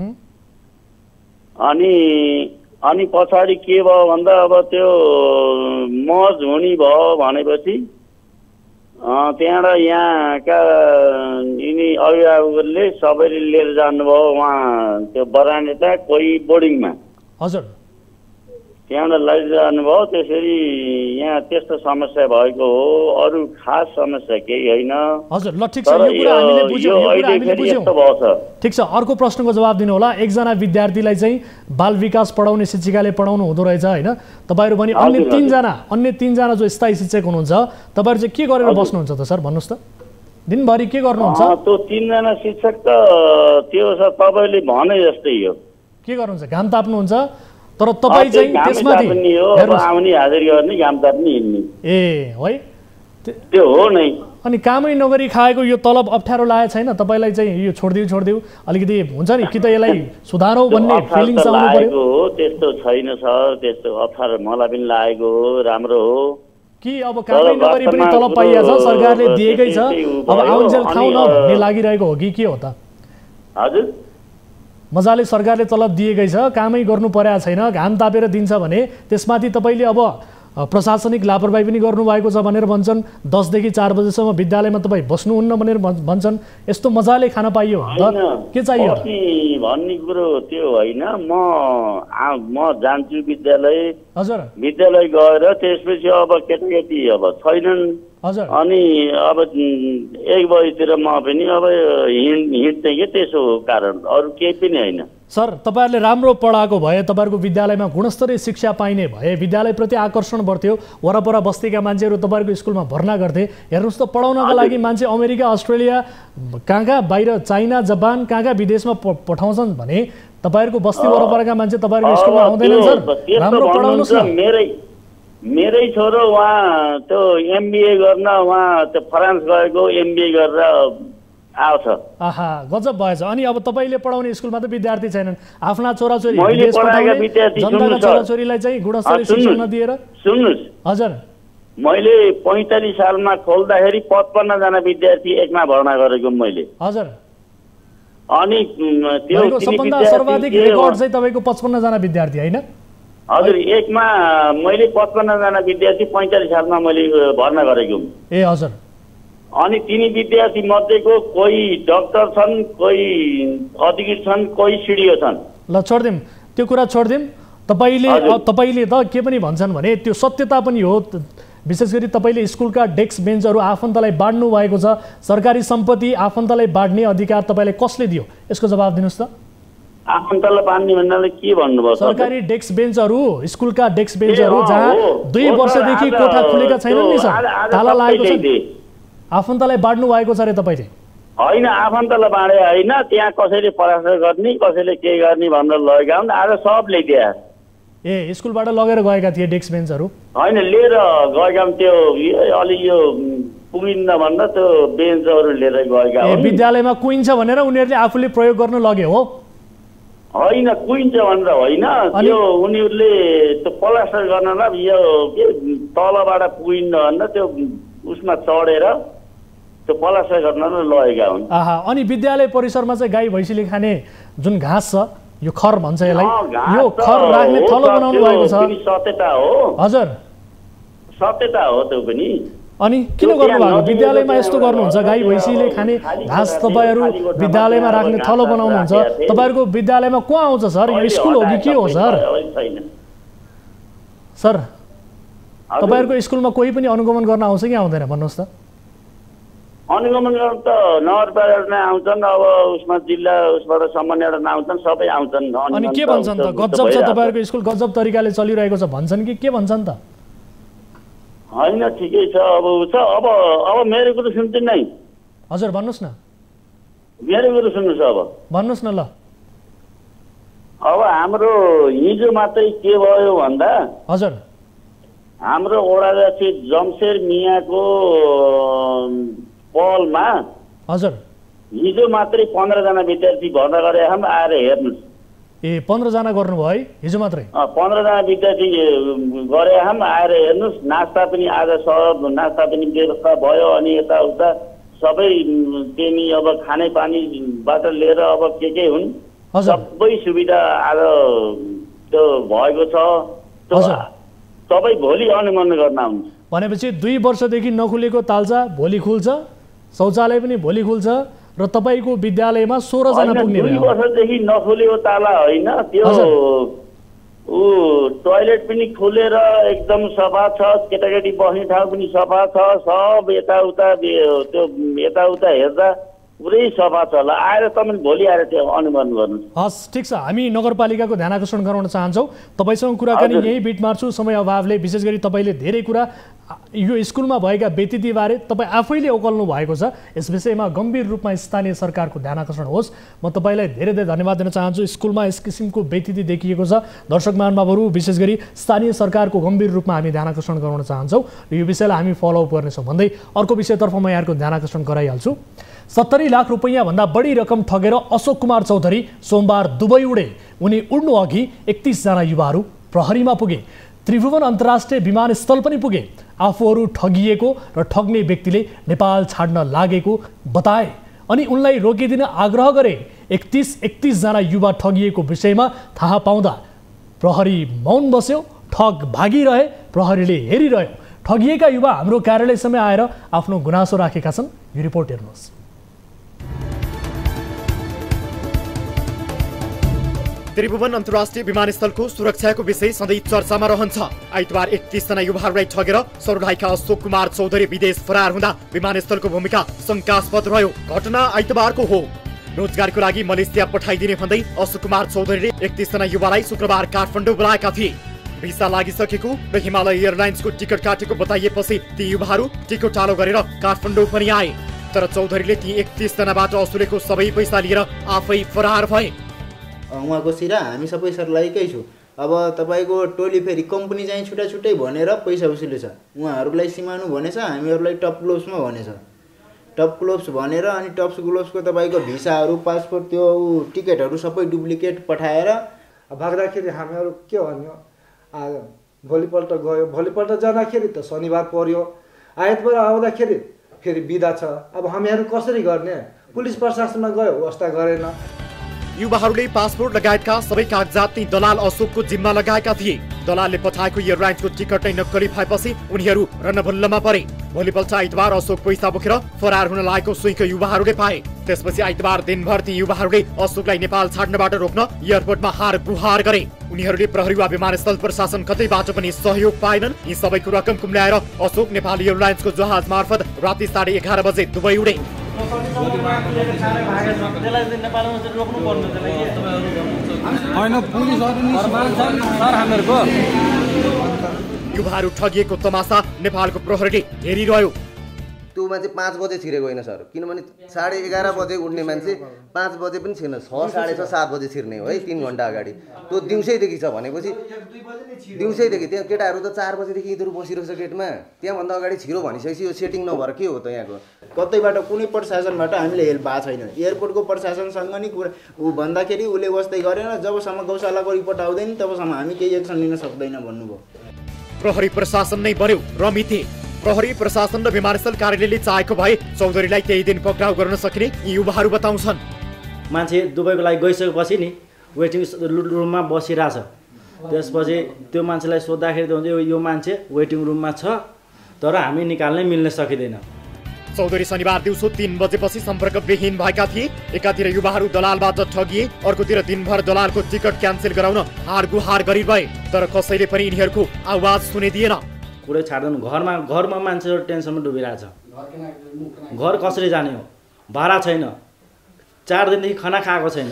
अनि अनि पछाडि के भयो भन्दा अब त्यो मर्ज हुने भयो भनेपछि त्यहाँबाट यहाँका यिनी अभिभावकहरूले सबैले लिएर जानुभयो उहाँ त्यो बरानेता कोही बोर्डिङमा। हजुर, त्यहाँबाट लैजानुभयो। त्यसरी यहाँ त्यस्तो समस्या भएको हो, अरू खास समस्या केही होइन। हजुर, ल ठिक छ, यो कुरा हामीले बुझ्यौँ, यो कुरा हामीले बुझ्यौँ। ठिक छ, अर्को प्रश्नको जवाब दिनु होला। एकजना विद्यार्थीलाई चाहिँ बाल विकास पढाउने शिक्षिकाले पढाउनु हुँदो रहेछ होइन? तपाईँहरू भने अन्य तिनजना अन्य तिनजना जो स्थायी शिक्षक हुनुहुन्छ, तपाईँहरू चाहिँ के गरेर बस्नुहुन्छ त सर? भन्नुहोस् त, दिनभरि के गर्नुहुन्छ? त्यो तिनजना शिक्षक त त्यो सर तपाईँले भने जस्तै हो। के गर्नुहुन्छ? घाम ताप्नुहुन्छ तर तपाईँ चाहिँ त्यसमाथि आउने हाजिर गर्ने, घाम ताप्ने हिँड्ने। ए है, त्यो हो नै। अनि कामै नगरी खाएको यो तलब अप्ठ्यारो लागेको छैन तपाईँलाई? चाहिँ यो छोडिदिउ छोडिदिउ अलिकति हुन्छ नि, कि त यसलाई सुधारौँ भन्ने फिलिङ्स आउनु पर्यो। त्यस्तो छैन सर, त्यस्तो अप्ठ्यारो मलाई पनि लागेको हो, राम्रो हो कि अब कामै नगरी पनि तलब पाइएको छ, सरकारले दिएकै छ, अब आउन्जेल खाउँ न भन्ने लागिरहेको हो कि के हो त? हजुर, मजाले सरकारले तलब दिएकै छ, कामै गर्नु परेको छैन, घाम तापेर दिन्छ भने त्यसमाथि तपाईँले अब प्रशासनिक लापरवाही पनि गर्नुभएको छ भनेर भन्छन्। दसदेखि चार बजेसम्म विद्यालयमा तपाईँ बस्नुहुन्न भनेर भन्छन्। यस्तो मजाले खान पाइयो त के चाहियो भन्ने कुरो त्यो होइन। म म जान्छु विद्यालय। हजुर, विद्यालय गएर त्यसपछि अब केटाकेटी अब छैनन्। हजुर, अनि अब एक बजीतिर म पनि अब हिँड हिँड्थेँ कि त्यसो हो कारण, अरू केही पनि होइन। सर, तपाईँहरूले राम्रो पढाएको भए, तपाईँहरूको विद्यालयमा गुणस्तरीय शिक्षा पाइने भए, विद्यालयप्रति आकर्षण बढ्थ्यो, वरपर बस्तीका मान्छेहरू तपाईँहरूको स्कुलमा भर्ना गर्थे। हेर्नुहोस् त, पढाउनका लागि मान्छे अमेरिका, अस्ट्रेलिया, कहाँ कहाँ बाहिर, चाइना, जापान, कहाँ कहाँ विदेशमा पठाउँछन् भने तपाईँहरूको बस्ती वरपरका मान्छे तपाईँहरूको स्कुलमा आउँदैनन्। सर, राम्रो पढाउनुहोस् न। मेरै मेरै छोरो उहाँ त्यो एमबिए गर्न उहाँ त्यो फ्रान्स गएको, एमबिए गरेर आउँछ। आहा, गजब भएछ। अनि अब तपाईँले पढाउने स्कुलमा त विद्यार्थी छैनन्, आफ्ना छोराछोरी जनताका छोराछोरीलाई चाहिँ गुणस्तरीय शिक्षा नदिएर। सुन्नुहोस् हजुर, मैले पैँतालिस सालमा खोल्दाखेरि पचपन्नजना विद्यार्थी एकमा भर्ना गरेको मैले। हजुर, अनि त्यो सबभन्दा सर्वाधिक रेकर्ड चाहिँ तपाईँको पचपन्नजना विद्यार्थी होइन? हजुर, एकमा मैले पचपन्नजना विद्यार्थी पैँतालिस सालमा मैले भर्ना गरेको। ए हजुर, अनि तिनी विद्यार्थी मध्येको कोही डाक्टर छन्, कोही अधिकृत छन्, कोही सिडिओ छन्। ल छोडिदिउँ त्यो कुरा, छोडिदिउँ। तपाईँले तपाईँले त के पनि भन्छन् भने त्यो सत्यता पनि हो। विशेष गरी तपाईँले स्कुलका डेस्क बेन्चहरू आफन्तलाई बाँड्नु भएको छ। सरकारी सम्पत्ति आफन्तलाई बाँड्ने अधिकार तपाईँलाई कसले दियो? यसको जवाब दिनुहोस् त। आफन्तलाई बाँड्ने भन्नाले के भन्नुभयो? सरकारी डेस्क बेन्चहरू, स्कुलका डेस्क बेन्चहरू जहाँ दुई वर्षदेखि कोठा खुलेका छैनन् नि सर, ताला लागेको छ। आफन्तलाई बाँड्नु भएको छ अरे तपाईँले? होइन, आफन्तलाई बाँडे होइन, त्यहाँ कसैले परास्तर गर्ने कसैले के गर्ने भनेर लगेका हुन्। आज सबले त्यहाँ ए स्कुलबाट लगेर गएका थिए डेस्क बेन्चहरू? होइन, लिएर गएका त्यो अलि यो पुगिन्न भनेर त्यो बेन्चहरू लिएर गएका ए हुन्। विद्यालयमा कुइन्छ भनेर उनीहरूले आफूले प्रयोग गर्न लगे हो? होइन, कुइन्छ भनेर होइन, त्यो उनीहरूले त्यो प्लास्टर गर्नलाई यो के तलबाट पुगिन्न भनेर त्यो उसमा चढेर त्यो प्लास्टर गर्न लगेका हुन्। आहा, अनि विद्यालय परिसरमा चाहिँ गाई भैँसीले खाने जुन घाँस छ, यो खर भन्छ यसलाई, यो खर राख्ने थलो बनाउनु भएको छ? सत्यता हो हजुर, सत्यता हो त्यो पनि। अनि किन गर्नुभएको? विद्यालयमा यस्तो गर्नुहुन्छ, गाई भैँसीले खाने घाँस तपाईँहरू विद्यालयमा राख्ने थलो बनाउनुहुन्छ, तपाईँहरूको विद्यालयमा को आउँछ सर? यो स्कुल हो कि के हो सर? सर तपाईँहरूको स्कुलमा कोही पनि अनुगमन गर्न आउँछ कि आउँदैन भन्नुहोस् त? अनुगमन गर्न त नगरपालिकाबाट नै आउँछन्, अब उसमा जिल्ला उसबाट सम्बन्धित आउँछन्, सबै आउँछन्। अनि के भन्छन् त? गजब छ तपाईँहरूको स्कुल, गजब तरिकाले चलिरहेको छ भन्छन् कि के भन्छन् त? होइन, ठिकै छ। अब छ अब अब मेरो कुरो सुन्छु नै। हजुर भन्नुहोस् न। मेरो कुरो सुन्नुहोस् अब। भन्नुहोस् न ल। अब हाम्रो हिजो मात्रै के भयो भन्दा हजुर हाम्रो वडाध्यक्ष जमशेर मियाको पहलमा हजुर हिजो मात्रै पन्ध्रजना विद्यार्थी भर्ना गरे हम आएर हेर्नुहोस्। ए पन्ध्रजना गर्नुभयो है हिजो मात्रै? पन्ध्रजना विद्यार्थी गरे हम आएर हेर्नुहोस्। नास्ता पनि आज सब नास्ता पनि व्यवस्था भयो। अनि यताउता सबै त्यही अब खानेपानीबाट लिएर अब के के हुन् सबै सुविधा आज त्यो भएको छ। सबै भोलि अनुगमन गर्न आउँछ भनेपछि दुई वर्षदेखि नखुलेको तालचा भोलि खुल्छ, शौचालय पनि भोलि खुल्छ र तपाईँको विद्यालयमा सोह्र जना पुग्ने भयो। दुई वर्षदेखि नखुलेको ताला होइन, त्यो ऊ टोयलेट पनि खुलेर एकदम सफा छ, केटाकेटी बस्ने ठाउँ पनि सफा छ, सब यताउता त्यो यताउता हेर्दा पुरै सफा छ। ल आएर तपाईँ भोलि आएर त्यो अनुगमन गर्नुहोस्। हस् ठिक छ, हामी नगरपालिकाको ध्यान आकर्षण गराउन चाहन्छौँ। तपाईँसँग कुराकानी यही बिट मार्छु, समय अभावले। विशेष गरी तपाईँले धेरै कुरा यो स्कुलमा भएका व्यतिथिबारे तपाईँ आफैले ओकल्नु भएको छ। यस विषयमा गम्भीर रूपमा स्थानीय सरकारको ध्यान आकर्षण होस्। म तपाईँलाई धेरै धेरै धन्यवाद दिन चाहन्छु। स्कुलमा यस किसिमको व्यतिथि देखिएको छ। दर्शक महानुभावहरू, विशेष गरी स्थानीय सरकारको गम्भीर रूपमा हामी ध्यान आकर्षण गराउन चाहन्छौँ। यो विषयलाई हामी फलोअप गर्नेछौँ भन्दै अर्को विषयतर्फ म यहाँको ध्यान आकर्षण गराइहाल्छु। सत्तरी लाख रुपैयाँ भन्दा बढी रकम ठगेर अशोक कुमार चौधरी सोमबार दुबई उडे। उनी उड्नु अघि एकतीसजना युवाहरू प्रहरीमा पुगे। त्रिभुवन अन्तर्राष्ट्रिय विमानस्थल पनि पुगे। आफूहरू ठगिएको र ठग्ने व्यक्तिले नेपाल छाड्न लागेको बताए अनि उनलाई रोकिदिन आग्रह गरे। एकतीस एकतीसजना युवा ठगिएको विषयमा थाहा पाउँदा प्रहरी मौन बस्यो। ठग भागिरहे, प्रहरीले हेरिरह्यो। ठगिएका युवा हाम्रो कार्यालयसम्म आएर आफ्नो गुनासो राखेका छन्। यो रिपोर्ट हेर्नुहोस्। त्रिभुवन अन्तर्राष्ट्रिय विमानस्थलको सुरक्षाको विषय सधैँ चर्चामा रहन्छ। आइतबार एकतीसजना युवाहरूलाई ठगेर सरुढाइका अशोक कुमार चौधरी विदेश फरार हुँदा विमानस्थलको भूमिका शङ्कास्पद रह्यो। घटना आइतबारको हो। रोजगारको लागि मलेसिया पठाइदिने भन्दै अशोक कुमार चौधरीले एकतीसजना युवालाई शुक्रबार काठमाडौँ बोलाएका थिए। भिसा लागिसकेको र हिमालय एयरलाइन्सको टिकट काटेको बताइएपछि ती युवाहरू टिकट टालो गरेर काठमाडौँ पनि आए। तर चौधरीले ती एकतीसजनाबाट असुलेको सबै पैसा लिएर आफै फरार भए। उहाँको सिरा हामी सबै सरलाइकै छु। अब तपाईँको टोली फेरि कम्पनी चाहिँ छुट्टा छुट्टै भनेर पैसा उसुलेछ। उहाँहरूलाई सिमानु भनेछ, हामीहरूलाई टप ग्लोब्समा भनेछ। टप ग्लोब्स भनेर अनि टप ग्लोब्सको तपाईँको भिसाहरू पासपोर्ट त्यो टिकटहरू सबै डुप्लिकेट पठाएर भाग्दाखेरि हामीहरू के भन्यो, भोलिपल्ट गयो। भोलिपल्ट जाँदाखेरि त शनिबार पर्यो। आइतबार आउँदाखेरि फेरि बिदा छ। अब हामीहरू कसरी गर्ने? पुलिस प्रशासनमा गयो, वास्ता गरेन। युवाहरूले पासपोर्ट लगायतका सबै कागजात ती दलाल अशोकको जिम्मा लगाएका थिए। दलालले पठाएको एयरलाइन्सको टिकट नै नक्कली भएपछि उनीहरू रन्नभुल्लमा परे। भोलिपल्ट आइतबार अशोक पैसा बोकेर फरार हुन लागेको सुइँको युवाहरूले पाए। त्यसपछि आइतबार दिनभर ती युवाहरूले अशोकलाई नेपाल छाड्नबाट रोक्न एयरपोर्टमा हार गुहार गरे। उनीहरूले प्रहरी वा विमानस्थल प्रशासन कतैबाट पनि सहयोग पाएनन्। यी सबैको रकम कुम्ल्याएर अशोक नेपाल एयरलाइन्सको जहाज मार्फत राति साढे एघार बजे दुबई उडे। युवाहरू ठगिएको तमासा नेपालको प्रहरीले हेरिरह्यो। त्यो मान्छे पाँच बजे छिरेको होइन सर, किनभने साढे एघार बजे उठ्ने मान्छे पाँच बजे पनि छिर्न छ साढे छ सात बजे छिर्ने हो है, तिन घन्टा अगाडि। त्यो दिउँसैदेखि छ भनेपछि दिउँसैदेखि त्यहाँ केटाहरू त चार बजेदेखि यिनीहरू बसिरहेको छ गेटमा, त्यहाँभन्दा अगाडि छिरो भनिसकेपछि यो सेटिङ नभएर के हो त यहाँको? कतैबाट कुनै प्रशासनबाट हामीले हेल्प भएको छैन। एयरपोर्टको प्रशासनसँग नि कुरा ऊ भन्दाखेरि उसले वास्तै गरेन, जबसम्म गौशालाको रिपोर्ट आउँदैन तबसम्म हामी केही एक्सन लिन सक्दैन भन्नुभयो। प्रहरी प्रशासन नै बन्यो रमिते। प्रहरी प्रशासन र विमानस्थल कार्यालयले चाहेको भए चौधरीलाई केही दिन पक्राउ गर्न सक्ने यी युवाहरू बताउँछन्। मान्छे दुबईको लागि गइसकेपछि नि वेटिङ रुममा बसिरहेछ, त्यसपछि त्यो मान्छेलाई सोद्धाखेरि त हुन्छ यो मान्छे वेटिङ रुममा छ तर हामी निकाल्नै मिल्न सकिँदैन। चौधरी शनिबार दिउँसो तीन बजेपछि सम्पर्कविहीन भएका थिए। एकातिर युवाहरू दलालबाट ठगिए, अर्कोतिर दिनभर दलालको टिकट क्यान्सेल गराउन हार गुहार गरिरहे, तर कसैले पनि यिनीहरूको आवाज सुनिदिएन। कुरै छाड्दैन, घरमा घरमा मान्छेहरू टेन्सनमा डुबिरहेछ। घर कसरी जाने हो, भाडा छैन, चार दिनदेखि खाना खाएको छैन,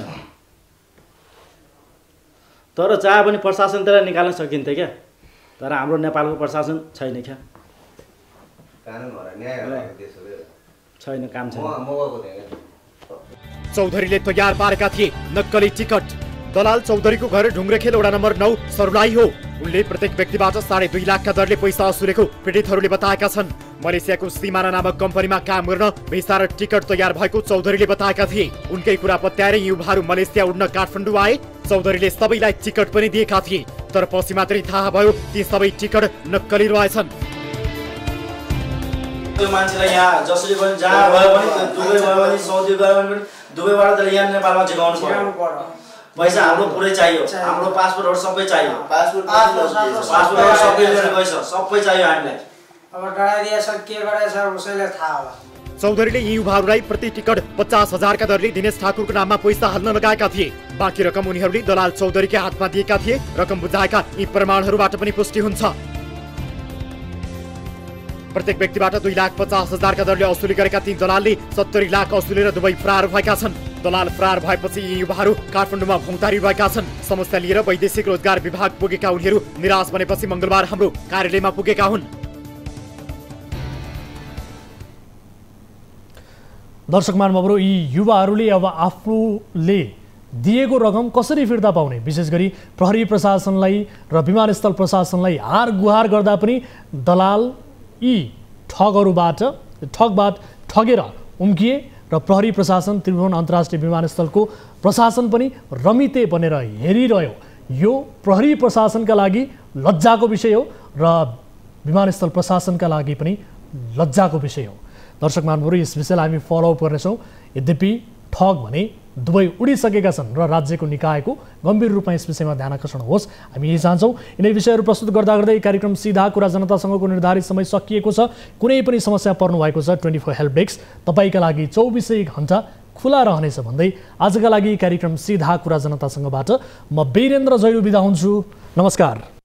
तर चाहे पनि प्रशासन त्यसलाई निकाल्न सकिन्थ्यो क्या, तर हाम्रो नेपालको प्रशासन छैन क्या, छैन काम छैन। चौधरीले तयार पारेका थिए नक्कली टिकट। दलाल चौधरीको घर ढुङ्ग्रेखेल वडा नम्बर नौ सरुलाई हो। उनले प्रत्येक व्यक्तिबाट साढे दुई लाखका दरले पैसा असुलेको पीडितहरूले बताएका छन्। मलेसियाको सिमाना नामक कम्पनीमा काम गर्न भिसा र टिकट तयार भएको चौधरीले बताएका थिए। उनकै कुरा पत्याएर युवाहरू मलेसिया उड्न काठमाडौँ आए। चौधरीले सबैलाई टिकट पनि दिएका थिए, तर पछि मात्रै थाहा भयो ती सबै टिकट नक्कली रहेछन्। त्यो मान्छेलाई यहाँ जसरी पनि जहाँ भयो भने दुबई भयो भने साउदी गयो भने दुबईबाट त यहाँ नेपालमा झिकाउनु पर्यो। पैसा हाम्रो पुरै चाहियो, हाम्रो पासपोर्टहरू सबै चाहियो, पासपोर्ट पासपोर्टहरू सबै लिएर गएछ, सबै चाहियो हामीलाई। अब डराइदिएछ के गरेछ उसैलाई थाहा होला। चौधरीले यी युवाहरूलाई प्रति टिकट पचास हजारका दरले दिनेश ठाकुरको नाममा पैसा हाल्न लगाएका थिए। बाँकी रकम उनीहरूले दलाल चौधरीकै हातमा दिएका थिए। रकम बुझाएका यी प्रमाणहरूबाट पनि पुष्टि हुन्छ। प्रत्येक व्यक्तिबाट दुई लाख पचास हजारका दरले असुली गरेका तीन दलालले सत्तरी लाख असुलेर दुबई फरार भएका छन्। दलाल फरार भएपछि यी युवाहरू काठमाडौँमा भौतारी रहेका छन्। समस्या लिएर वैदेशिक रोजगार विभाग पुगेका उनीहरू निराश बनेपछि मंगलबार हाम्रो कार्यालयमा पुगेका हुन्। दर्शक महानुभावहरू, यी युवाहरूले अब आफूले दिएको रकम कसरी फिर्ता पाउने, विशेष गरी प्रहरी प्रशासनलाई र विमानस्थल प्रशासनलाई हार गुहार गर्दा पनि दलाल यी ठगहरूबाट ठगबाट ठगेर उम्किए र प्रहरी प्रशासन त्रिभुवन अन्तर्राष्ट्रिय विमानस्थलको प्रशासन पनि रमिते बनेर हेरिरह्यो। यो प्रहरी प्रशासनका लागि लज्जाको विषय हो र विमानस्थल प्रशासनका लागि पनि लज्जाको विषय हो। दर्शक महानुभावहरू, यस विषयलाई हामी फलोअप गर्नेछौँ। यद्यपि ठग भने दुबई उडिसकेका छन् र राज्यको निकायको गम्भीर रूपमा यस विषयमा ध्यान आकर्षण होस्, हामी यही चाहन्छौँ। यिनै विषयहरू प्रस्तुत गर्दा गर्दै कार्यक्रम सीधा कुरा जनतासँगको निर्धारित समय सकिएको छ। कुनै पनि समस्या पर्नु भएको छ, ट्वेन्टी फोर हेल्प डेस्क तपाईँका लागि चौबिसै घन्टा खुला रहनेछ भन्दै आजका लागि कार्यक्रम सीधा कुरा जनतासँगबाट म वीरेन्द्र जैरू बिदा हुन्छु। नमस्कार।